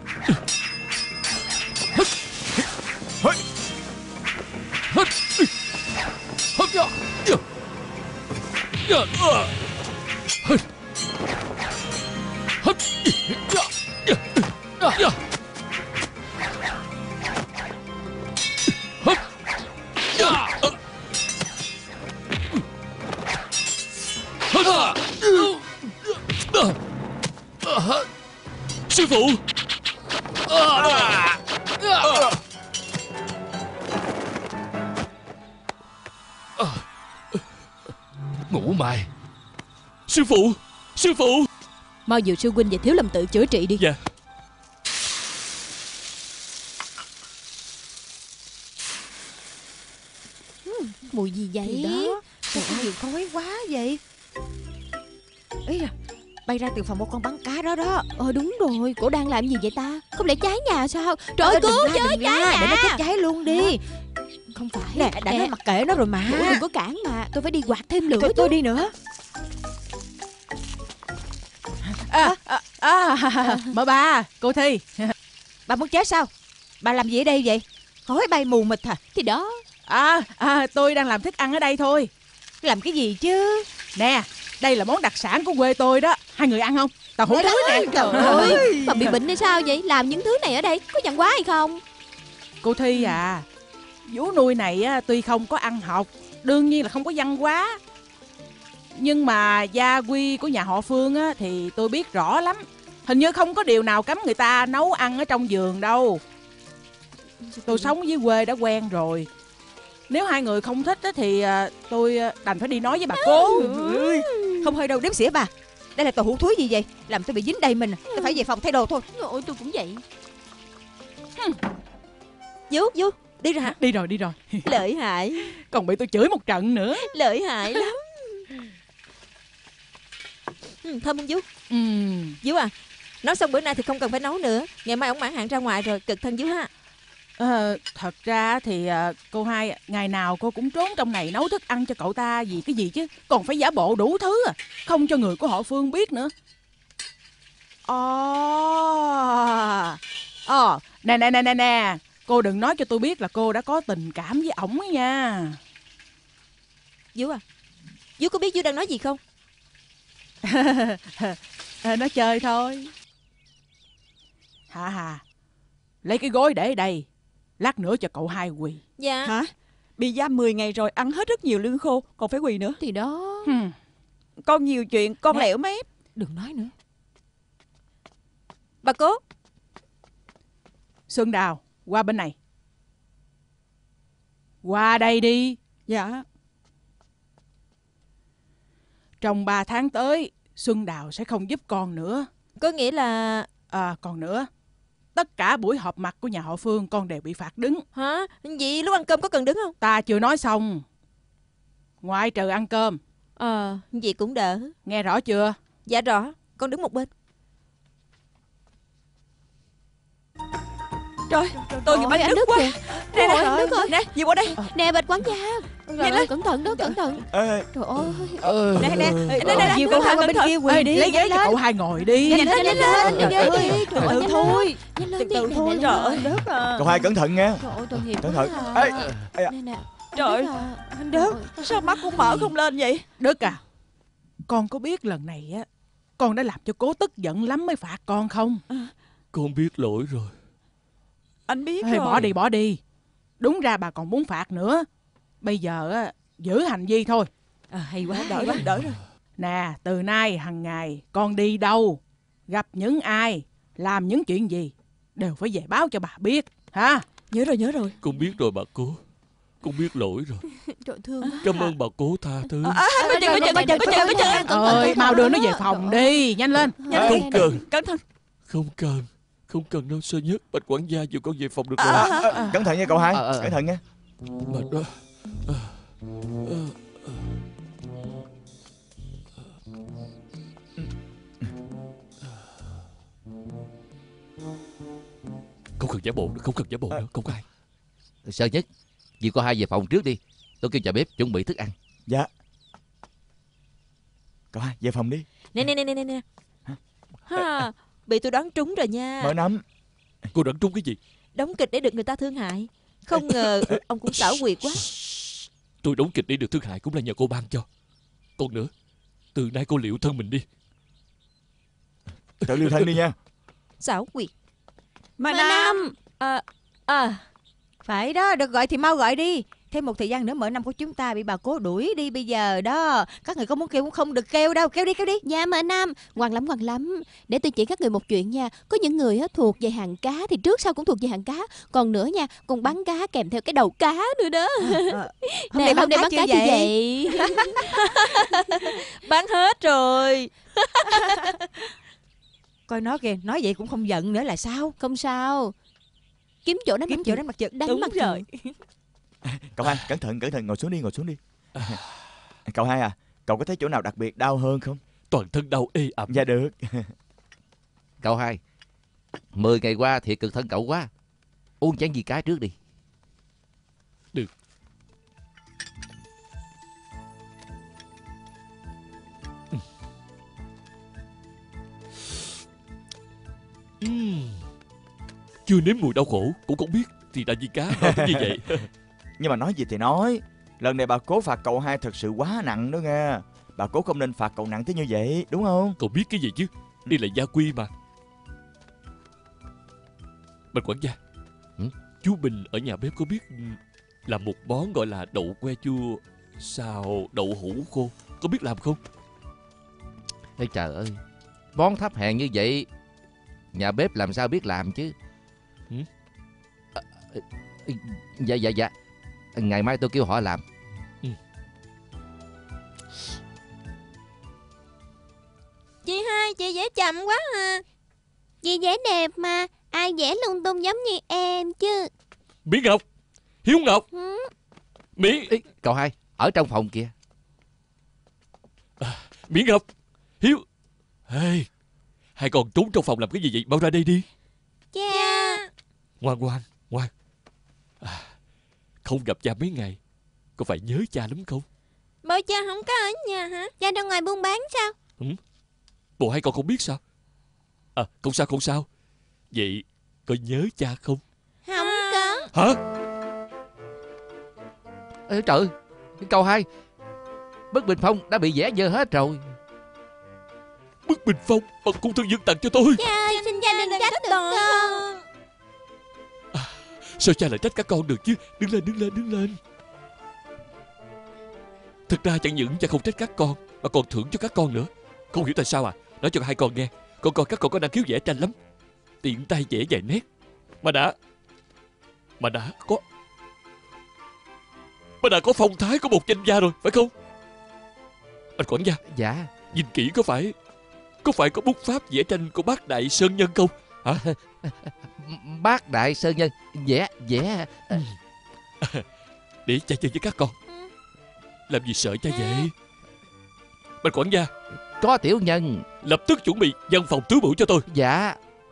[SPEAKER 1] Sư phụ.
[SPEAKER 5] Ngủ mày.
[SPEAKER 1] Sư phụ. Sư phụ.
[SPEAKER 10] Mau dìu sư huynh về Thiếu Lâm tự chữa trị đi.
[SPEAKER 1] Dạ.
[SPEAKER 10] Mùi gì vậy?
[SPEAKER 8] Thì đó, sao cái gì khói quá vậy? Ý à, bay ra từ phòng một con bắn cá đó đó.
[SPEAKER 10] Ờ đúng rồi, cổ đang làm gì vậy ta? Không lẽ cháy nhà sao? Trời ơi,
[SPEAKER 8] Ờ,
[SPEAKER 10] cứu
[SPEAKER 8] đừng la,
[SPEAKER 10] chứ,
[SPEAKER 8] đừng
[SPEAKER 10] cháy
[SPEAKER 8] la, để nó
[SPEAKER 10] nhà.
[SPEAKER 8] chết cháy luôn đi.
[SPEAKER 10] Không phải.
[SPEAKER 8] Nè, đã nói mặc kệ nó rồi mà.
[SPEAKER 10] Ủa, đừng có cản mà. Tôi phải đi quạt thêm lửa
[SPEAKER 8] Tôi,
[SPEAKER 10] chứ.
[SPEAKER 8] tôi đi nữa.
[SPEAKER 6] À, à, à, Mợ ba, cô Thi.
[SPEAKER 8] Bà muốn chết sao? Bà làm gì ở đây vậy? Khói bay mù mịt hả?
[SPEAKER 10] Thì đó.
[SPEAKER 6] À, à, tôi đang làm thức ăn ở đây thôi.
[SPEAKER 8] Làm cái gì chứ?
[SPEAKER 6] Nè, đây là món đặc sản của quê tôi đó. Hai người ăn không? Tàu hủ thúi nè.
[SPEAKER 10] Trời ơi, bà bị bệnh hay sao vậy? Làm những thứ này ở đây có văn hóa hay không?
[SPEAKER 6] Cô Thi à, vú nuôi này á, tuy không có ăn học, đương nhiên là không có văn hóa, nhưng mà gia quy của nhà họ Phương á, thì tôi biết rõ lắm. Hình như không có điều nào cấm người ta nấu ăn ở trong vườn đâu. Tôi sống dưới quê đã quen rồi. Nếu hai người không thích á, thì à, tôi đành phải đi nói với bà cố.
[SPEAKER 8] Ừ. Không hơi đâu, đếm xỉa bà. Đây là tàu hủ thúi gì vậy? Làm tôi bị dính đầy mình. Tôi phải về phòng thay đồ thôi.
[SPEAKER 10] Ôi, tôi cũng vậy.
[SPEAKER 3] Vú, vú, đi rồi hả?
[SPEAKER 6] Đi rồi, đi rồi.
[SPEAKER 3] Lợi hại,
[SPEAKER 6] Còn bị tôi chửi một trận nữa.
[SPEAKER 3] lợi hại lắm. Ừ, thơm không vú?
[SPEAKER 6] Ừ.
[SPEAKER 3] Vú à, nấu xong bữa nay thì không cần phải nấu nữa. Ngày mai ông mãn hạn ra ngoài rồi, cực thân vú ha.
[SPEAKER 6] Ờ, thật ra thì à, cô hai ngày nào cô cũng trốn trong này nấu thức ăn cho cậu ta vì cái gì chứ, còn phải giả bộ đủ thứ à, không cho người của họ Phương biết nữa. Ồ, Ồ, nè nè nè nè nè, cô đừng nói cho tôi biết là cô đã có tình cảm với ổng ấy nha.
[SPEAKER 3] Vú à, vú có biết vú đang nói gì không?
[SPEAKER 6] À, nói chơi thôi. Hà Hà, lấy cái gối để ở đây, lát nữa cho cậu hai quỳ.
[SPEAKER 3] Dạ.
[SPEAKER 9] Hả? Bị giam mười ngày rồi, ăn hết rất nhiều lương khô, còn phải quỳ nữa.
[SPEAKER 10] Thì đó.
[SPEAKER 6] Hmm.
[SPEAKER 9] Con nhiều chuyện, con lẻo mép.
[SPEAKER 8] Đừng nói nữa.
[SPEAKER 3] Bà cố.
[SPEAKER 6] Xuân Đào, qua bên này. Qua đây đi.
[SPEAKER 9] Dạ.
[SPEAKER 6] Trong ba tháng tới, Xuân Đào sẽ không giúp con nữa.
[SPEAKER 3] Có nghĩa là...
[SPEAKER 6] À, còn nữa, tất cả buổi họp mặt của nhà họ Phương con đều bị phạt đứng.
[SPEAKER 3] Hả? Vậy lúc ăn cơm có cần đứng không?
[SPEAKER 6] Ta chưa nói xong. Ngoại trừ ăn cơm.
[SPEAKER 3] Ờ, vậy cũng đỡ.
[SPEAKER 6] Nghe rõ chưa?
[SPEAKER 3] Dạ rõ, con đứng một bên.
[SPEAKER 9] Trời, tôi như bánh
[SPEAKER 10] anh
[SPEAKER 9] đứt
[SPEAKER 10] Đức
[SPEAKER 9] quá.
[SPEAKER 10] kìa.
[SPEAKER 9] Nè,
[SPEAKER 10] Ôi,
[SPEAKER 9] nè,
[SPEAKER 10] anh Đức ơi.
[SPEAKER 9] nè, gì qua đây.
[SPEAKER 10] Nè bạch quản gia. Trời
[SPEAKER 9] Nhanh
[SPEAKER 10] ơi,
[SPEAKER 9] lên.
[SPEAKER 10] cẩn thận đó, cẩn thận.
[SPEAKER 7] Ê,
[SPEAKER 10] Trời ơi.
[SPEAKER 5] Ờ,
[SPEAKER 9] Nè, nè, nè,
[SPEAKER 10] Ờ,
[SPEAKER 9] nè,
[SPEAKER 8] Nhiều
[SPEAKER 9] cậu
[SPEAKER 8] cậu hai
[SPEAKER 9] hai
[SPEAKER 8] qua
[SPEAKER 9] bên
[SPEAKER 8] bên
[SPEAKER 9] kia
[SPEAKER 8] kia
[SPEAKER 9] quỳ
[SPEAKER 8] quỳ
[SPEAKER 9] đi.
[SPEAKER 8] đi.
[SPEAKER 6] Lấy ghế cho cậu hai ngồi đi.
[SPEAKER 8] Nhanh lên, nhanh lên.
[SPEAKER 10] Nhanh
[SPEAKER 8] Ghế
[SPEAKER 10] lên.
[SPEAKER 8] đi.
[SPEAKER 10] Trời ơi,
[SPEAKER 9] Từ
[SPEAKER 10] nhanh
[SPEAKER 9] thôi.
[SPEAKER 10] Nhanh lên
[SPEAKER 9] Từ
[SPEAKER 10] đi.
[SPEAKER 9] từ
[SPEAKER 10] Nè,
[SPEAKER 9] thôi,
[SPEAKER 10] nè,
[SPEAKER 9] trời ơi,
[SPEAKER 10] nè.
[SPEAKER 9] đất à.
[SPEAKER 7] cậu hai cẩn thận nha.
[SPEAKER 10] Trời ơi, tội nghiệp
[SPEAKER 7] Cẩn
[SPEAKER 10] quá
[SPEAKER 7] thận.
[SPEAKER 10] à.
[SPEAKER 7] Ê, ê à.
[SPEAKER 10] Nè nè.
[SPEAKER 9] Trời,
[SPEAKER 10] Đức à.
[SPEAKER 9] anh Đức, sao mắt con mở không lên vậy?
[SPEAKER 6] Đức à, con có biết lần này á, con đã làm cho cố tức giận lắm mới phạt con không?
[SPEAKER 1] Con biết lỗi rồi.
[SPEAKER 9] Anh biết
[SPEAKER 6] Ê,
[SPEAKER 9] rồi.
[SPEAKER 6] bỏ đi, bỏ đi. Đúng ra bà còn muốn phạt nữa. Bây giờ á, giữ hành vi thôi.
[SPEAKER 8] À, hay quá,
[SPEAKER 9] Đỡ
[SPEAKER 8] hay
[SPEAKER 9] rồi,
[SPEAKER 8] quá.
[SPEAKER 9] đỡ rồi.
[SPEAKER 6] Nè, từ nay hằng ngày con đi đâu, gặp những ai, làm những chuyện gì đều phải về báo cho bà biết, hả?
[SPEAKER 9] Nhớ rồi, nhớ rồi.
[SPEAKER 1] Con biết rồi bà cố. Con biết lỗi rồi.
[SPEAKER 10] Trời thương quá.
[SPEAKER 1] Cảm ơn bà cố tha thứ.
[SPEAKER 9] À, à, có chân, có chân, có chân, có chân, có chân.
[SPEAKER 6] Ơi, mau đưa nó về phòng đi, nhanh lên.
[SPEAKER 9] Nhanh
[SPEAKER 1] Không
[SPEAKER 9] lên.
[SPEAKER 1] cần,
[SPEAKER 9] Cẩn thận.
[SPEAKER 1] không cần. Không cần đâu, sơ nhất. Bạch quản gia dìu con về phòng được
[SPEAKER 9] À,
[SPEAKER 1] rồi.
[SPEAKER 9] à,
[SPEAKER 7] À, à, cẩn thận nha cậu hai.
[SPEAKER 5] Ờ, ờ.
[SPEAKER 7] Cẩn thận nha.
[SPEAKER 1] Mệt quá. À, à, à. Không cần giả bộ nữa, không cần giả bộ nữa, không có ai.
[SPEAKER 5] Sơ nhất, dì cô hai về phòng trước đi. Tôi kêu nhà bếp chuẩn bị thức ăn.
[SPEAKER 7] Dạ. Cậu hai về phòng đi.
[SPEAKER 3] Nè nè nè nè nè. Ha, bị tôi đoán trúng rồi nha.
[SPEAKER 7] Mở nắm.
[SPEAKER 1] Cô đoán trúng cái gì?
[SPEAKER 3] Đóng kịch để được người ta thương hại. Không ngờ ông cũng xảo quyệt quá.
[SPEAKER 1] Tôi đóng kịch để được thương hại cũng là nhờ cô ban cho. Còn nữa, từ nay cô liệu thân mình đi.
[SPEAKER 7] Tự liều thân đi nha.
[SPEAKER 3] Xảo quyệt.
[SPEAKER 9] Mà
[SPEAKER 10] Mà
[SPEAKER 9] Nam.
[SPEAKER 10] Nam.
[SPEAKER 8] À, à, phải đó, được gọi thì mau gọi đi. Thêm một thời gian nữa mở năm của chúng ta bị bà cố đuổi đi bây giờ đó. Các người có muốn kêu cũng không được kêu đâu, kêu đi, kêu đi.
[SPEAKER 10] Dạ mà Nam, ngoan lắm ngoan lắm. Để tôi chỉ các người một chuyện nha. Có những người á, thuộc về hàng cá thì trước sau cũng thuộc về hàng cá. Còn nữa nha, còn bắn cá kèm theo cái đầu cá nữa đó.
[SPEAKER 8] À,
[SPEAKER 10] Nè, hôm nay bắn cá chưa vậy?
[SPEAKER 3] Bán hết rồi.
[SPEAKER 8] Coi nó kìa, nói vậy cũng không giận nữa là sao?
[SPEAKER 10] Không sao. Kiếm chỗ đánh
[SPEAKER 8] Kiếm
[SPEAKER 10] mặt
[SPEAKER 8] chỗ
[SPEAKER 10] trượt.
[SPEAKER 8] đánh mặt trượt.
[SPEAKER 10] Đánh
[SPEAKER 8] Đúng
[SPEAKER 10] mặt
[SPEAKER 8] rồi.
[SPEAKER 7] Cậu hai cẩn thận, cẩn thận, ngồi xuống đi, ngồi xuống đi. Cậu hai à, cậu có thấy chỗ nào đặc biệt đau hơn không?
[SPEAKER 1] Toàn thân đau ê ẩm.
[SPEAKER 7] Dạ được.
[SPEAKER 5] Cậu hai, mười ngày qua thiệt cực thân cậu quá. Uống chén gì cá trước đi.
[SPEAKER 1] Được, Ừm. Chưa nếm mùi đau khổ cũng không biết thì đã vì cá ngon tới như vậy.
[SPEAKER 7] Nhưng mà nói gì thì nói, lần này bà cố phạt cậu hai thật sự quá nặng đó nghe. Bà cố không nên phạt cậu nặng tới như vậy, đúng không?
[SPEAKER 1] Cậu biết cái gì chứ? Đây là gia quy mà. Bạch quản gia,
[SPEAKER 5] ừ?
[SPEAKER 1] chú Bình ở nhà bếp có biết làm một món gọi là đậu que chua xào đậu hũ khô, có biết làm không?
[SPEAKER 5] Ê trời ơi, món thấp hèn như vậy nhà bếp làm sao biết làm chứ?
[SPEAKER 1] ừ?
[SPEAKER 5] à, Dạ dạ dạ, ngày mai tôi kêu họ làm.
[SPEAKER 1] ừ.
[SPEAKER 3] Chị hai, chị vẽ chậm quá à.
[SPEAKER 10] Chị vẽ đẹp mà, ai vẽ lung tung giống như em chứ.
[SPEAKER 1] Mỹ Ngọc, Hiếu Ngọc,
[SPEAKER 10] ừ?
[SPEAKER 1] Mỹ
[SPEAKER 5] Ê, cậu hai ở trong phòng kìa.
[SPEAKER 1] à, Mỹ Ngọc, Hiếu. Hey, hai con trốn trong phòng làm cái gì vậy? Mau ra đây đi.
[SPEAKER 10] Cha.
[SPEAKER 1] Ngoan ngoan ngoan. À, không gặp cha mấy ngày, có phải nhớ cha lắm không?
[SPEAKER 3] Bộ cha không có ở nhà hả?
[SPEAKER 10] Cha ra ngoài buôn bán sao?
[SPEAKER 1] Ừ? Bộ hai con không biết sao? À, không sao không sao. Vậy có nhớ cha không?
[SPEAKER 10] Không có.
[SPEAKER 1] Hả?
[SPEAKER 5] Ê trời ơi, cậu hai, bức bình phong đã bị vẽ dơ hết rồi.
[SPEAKER 1] Bức bình phong mà cung thân dương tặng cho tôi.
[SPEAKER 10] Cha ơi, xin cha đừng trách được con.
[SPEAKER 1] À, sao cha lại trách các con được chứ? Đứng lên đứng lên đứng lên. Thực ra chẳng những cha không trách các con mà còn thưởng cho các con nữa. Không hiểu tại sao à? Nói cho hai con nghe, con coi các con có năng khiếu vẽ tranh lắm, tiện tay vẽ vài nét mà đã mà đã có mà đã có phong thái của một danh gia rồi, phải không? Anh quản gia,
[SPEAKER 5] Dạ.
[SPEAKER 1] nhìn kỹ có phải có phải có bút pháp vẽ tranh của bác Đại Sơn Nhân không? Hả?
[SPEAKER 5] Bác Đại Sơn Nhân vẽ vẽ.
[SPEAKER 1] Để cha chơi với các con. Làm gì sợ cha vậy? Bạch quản gia,
[SPEAKER 5] Có tiểu nhân.
[SPEAKER 1] lập tức chuẩn bị văn phòng tứ bửu cho tôi.
[SPEAKER 5] Dạ.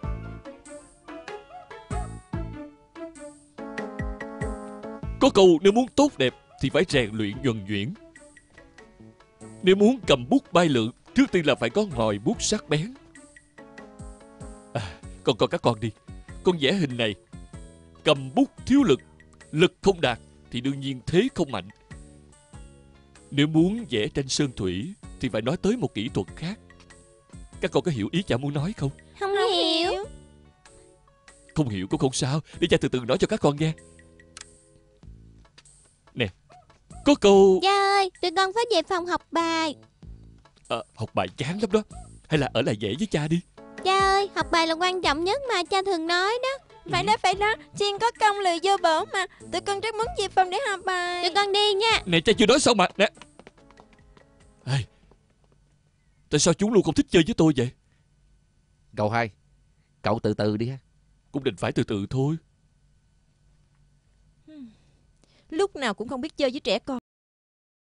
[SPEAKER 1] Có câu nếu muốn tốt đẹp thì phải rèn luyện nhuần nhuyễn. Nếu muốn cầm bút bay lượn, trước tiên là phải có ngòi bút sắc bén. À, con coi các con đi. Con vẽ hình này, cầm bút thiếu lực, lực không đạt thì đương nhiên thế không mạnh. Nếu muốn vẽ tranh sơn thủy thì phải nói tới một kỹ thuật khác. Các con có hiểu ý cha muốn nói không?
[SPEAKER 10] Không, không hiểu. hiểu
[SPEAKER 1] Không hiểu cũng không sao, để cha từ từ nói cho các con nghe. Nè, có câu
[SPEAKER 10] Cha ơi, tụi con phải về phòng học bài.
[SPEAKER 1] à, học bài chán lắm đó. Hay là ở lại vẽ với cha đi.
[SPEAKER 10] Cha ơi, học bài là quan trọng nhất mà cha thường nói đó.
[SPEAKER 3] Phải đó phải đó, Chiên có công lười vô bổ mà. Tụi con rất muốn về phòng để học bài.
[SPEAKER 10] Tụi con đi nha.
[SPEAKER 1] Nè, cha chưa nói xong mà. Nè, Ê, tại sao chú luôn không thích chơi với tôi vậy?
[SPEAKER 5] Cậu hai, cậu từ từ đi ha.
[SPEAKER 1] Cũng định phải từ từ thôi.
[SPEAKER 3] Lúc nào cũng không biết chơi với trẻ con.